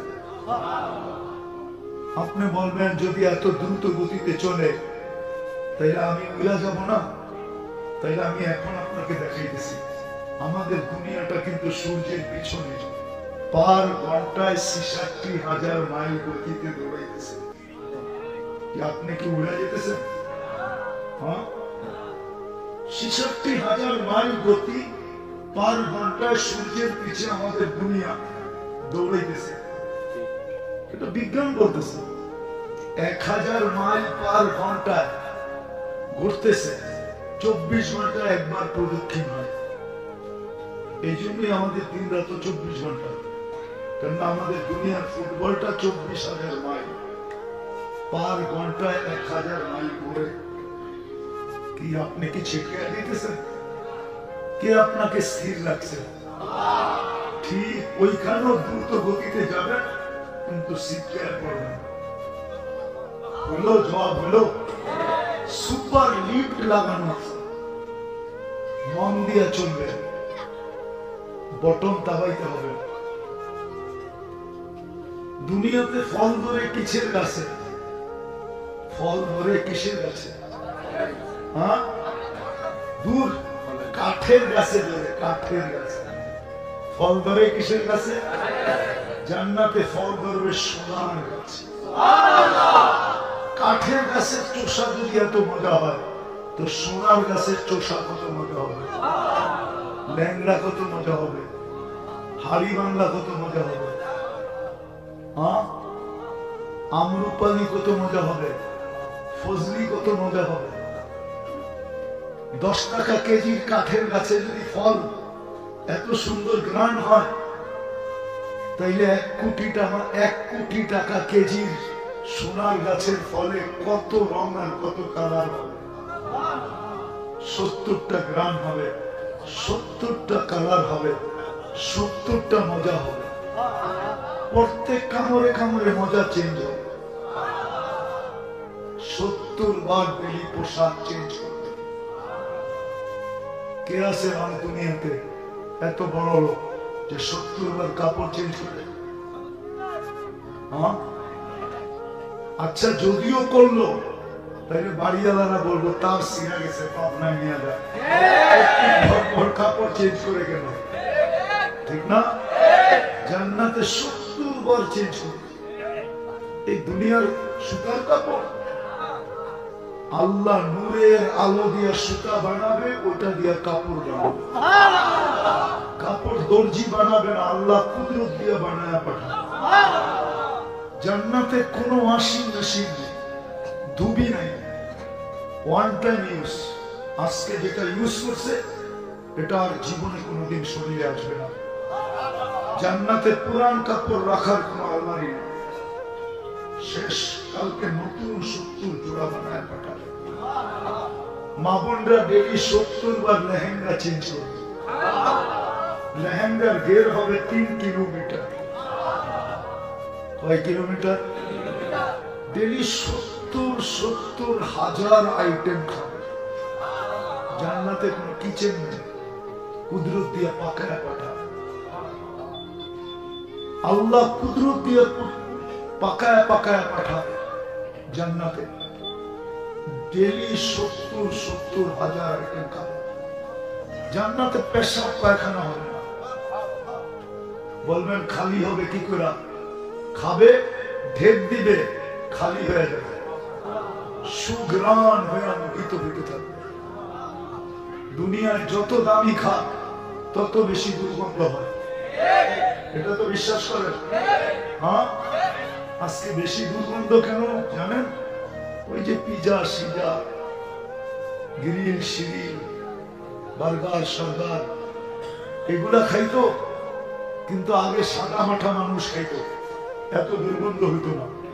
Speaker 1: আপনি বলবেন যদি এত দ্রুত গতিতে চলে তাইলে আমি উড়া যাব না? তাইলে আমি এখন আপনাকে দেখাইতেছি। আমাদের দুনিয়াটা কিন্তু সূর্যের পিছনে পার ঘন্টায় ছিষট্টি হাজার মাইল গতিতে দৌড়াইতেছে। আপনি কি উড়ে যেতেছেন? হ্যাঁ, ছিষট্টি হাজার মাইল গতি পার ঘন্টায় সূর্যের পিছে আমাদের দুনিয়া দৌড়াইতেছে। এটা বিজ্ঞান বলতেছে। এক হাজার মাইল পার ঘন্টায় ঘুরতেছে, চব্বিশ ঘন্টায় একবার প্রদক্ষিণ হয়। এই জন্যই আমাদের দিন রাত চব্বিশ ঘন্টা, কেননা আমাদের দুনিয়ার ফুটবলটা চব্বিশ হাজার মাইল পার ঘন্টায় এক হাজার মাইল ঘুরে। কি আপনি কি ছিটকে দিতেছেন? কে আপনাকে স্থির রাখছে? ঠিক ওইখানেও দ্রুত গতিতে যাবেন, কিন্তু ছিটকে পড়বেন। হলো জবাব হলো সুপার লিফট লাগানো, মন দিয়ে চলবে, বটন দাবাইতে হবে। দুনিয়াতে ফল ধরে কিসের গাছে? ফল ধরে কিসের গাছে? হ্যাঁ, দূর কাঠের গাছে ধরে, কাঠের গাছে। ফল ধরে কিসের গাছে? জান্নাতে ফল ধরবে সোনার গাছে। কাঠের গাছের চোষা যদি এত মজা হয়, তো সোনার গাছের চোষা কত মজা হবে, ল্যাংড়া কত মজা হবে, হাড়ি বাংলা কত মজা হবে। হ্যাঁ, আমরুপালি কত মজা হবে, ফজলি কত মজা হবে। দশ টাকা কেজির কাঠের গাছে যদি ফল এত সুন্দর গ্রান হয়, তাইলে এক কোটি টাকা এক কোটি টাকা কেজির সোনার গাছের ফলে কত রং আর কত কালার হবে। সত্তরটা গ্রাম হবে, সত্তরটা কালার হবে, সত্তরটা মজা হবে। প্রত্যেক কামড়ে কামড়ে মজা চেঞ্জ হবে। সত্তর বার ডেলি পোশাক চেঞ্জ করবে। কে আছে আমার দুনিয়াতে এত বড় লোক যে সত্তর বার কাপড় চেঞ্জ করে? হ্যাঁ, আচ্ছা যদিও করলো, তাইলে বাড়িওয়ালারা বলবো তার সিনা গেছে, পাবনায় নিয়ে যায়, কাপড় চেঞ্জ করে কেন? ঠিক না? জান্নাতে সত্তর বার চেঞ্জ করবে। এই দুনিয়ার সুতার কাপড় আল্লাহ নূরের আলো দিয়া সুতা বানাবে, ওটা দিয়া কাপড় বানাবে। কাপড় দর্জি বানাবে না, আল্লাহ কুদরত দিয়া বানায় পাঠাবে। জান্নাতে কোনো ওয়াশিং মেশিন নেই, ধুবি নাই, ওয়ান টাইম ইউজ। আজকে যেটা ইউজ করছে এটা আর জীবনে কোনোদিন শরীরে আসবে না। জান্নাতে পুরান কাপড় রাখার কোনো আলমারি নেই। শেষ, কালকে নতুন সত্তর জোড়া বানায় পাঠাবে। মা বোনরা ডেলি সত্তর বার লেহেঙ্গা চেঞ্জ করবে। লেহেঙ্গার ঘের হবে তিন কিলোমিটার। কয় কিলোমিটার? ডেলি সত্তর সত্তর হাজার আইটেম খাবে। জান্নাতে কোনো কিচেন নেই, কুদরত দিয়ে পাকায় পাঠাবে। আল্লাহ কুদরত দিয়ে পাকায় পাকায় পাঠাবে। জান্নাতে ডেলি সত্তর সত্তর হাজার আইটেম খাবে। জান্নাতে পেশাব পায়খানা হবে না। বলবেন খালি হবে কি করে? খাবে, ঢেক দিবে, খালি হয়ে যাবে, সুগ্রাণ হয়ে মুখিত হইতে থাকবে। দুনিয়ায় যত দামি খা তত বেশি দুর্গন্ধ হয়। এটা তো বিশ্বাস করেন? হ্যাঁ, আজকে বেশি দুর্গন্ধ কেন জানেন? ওই যে পিজা সিজা, গ্রিল সিরিল, বার্গার সার্গার, এগুলা খাইতো, কিন্তু আগে সাদা মাঠা মানুষ খাইতো, এত দুর্গন্ধ হইতো না।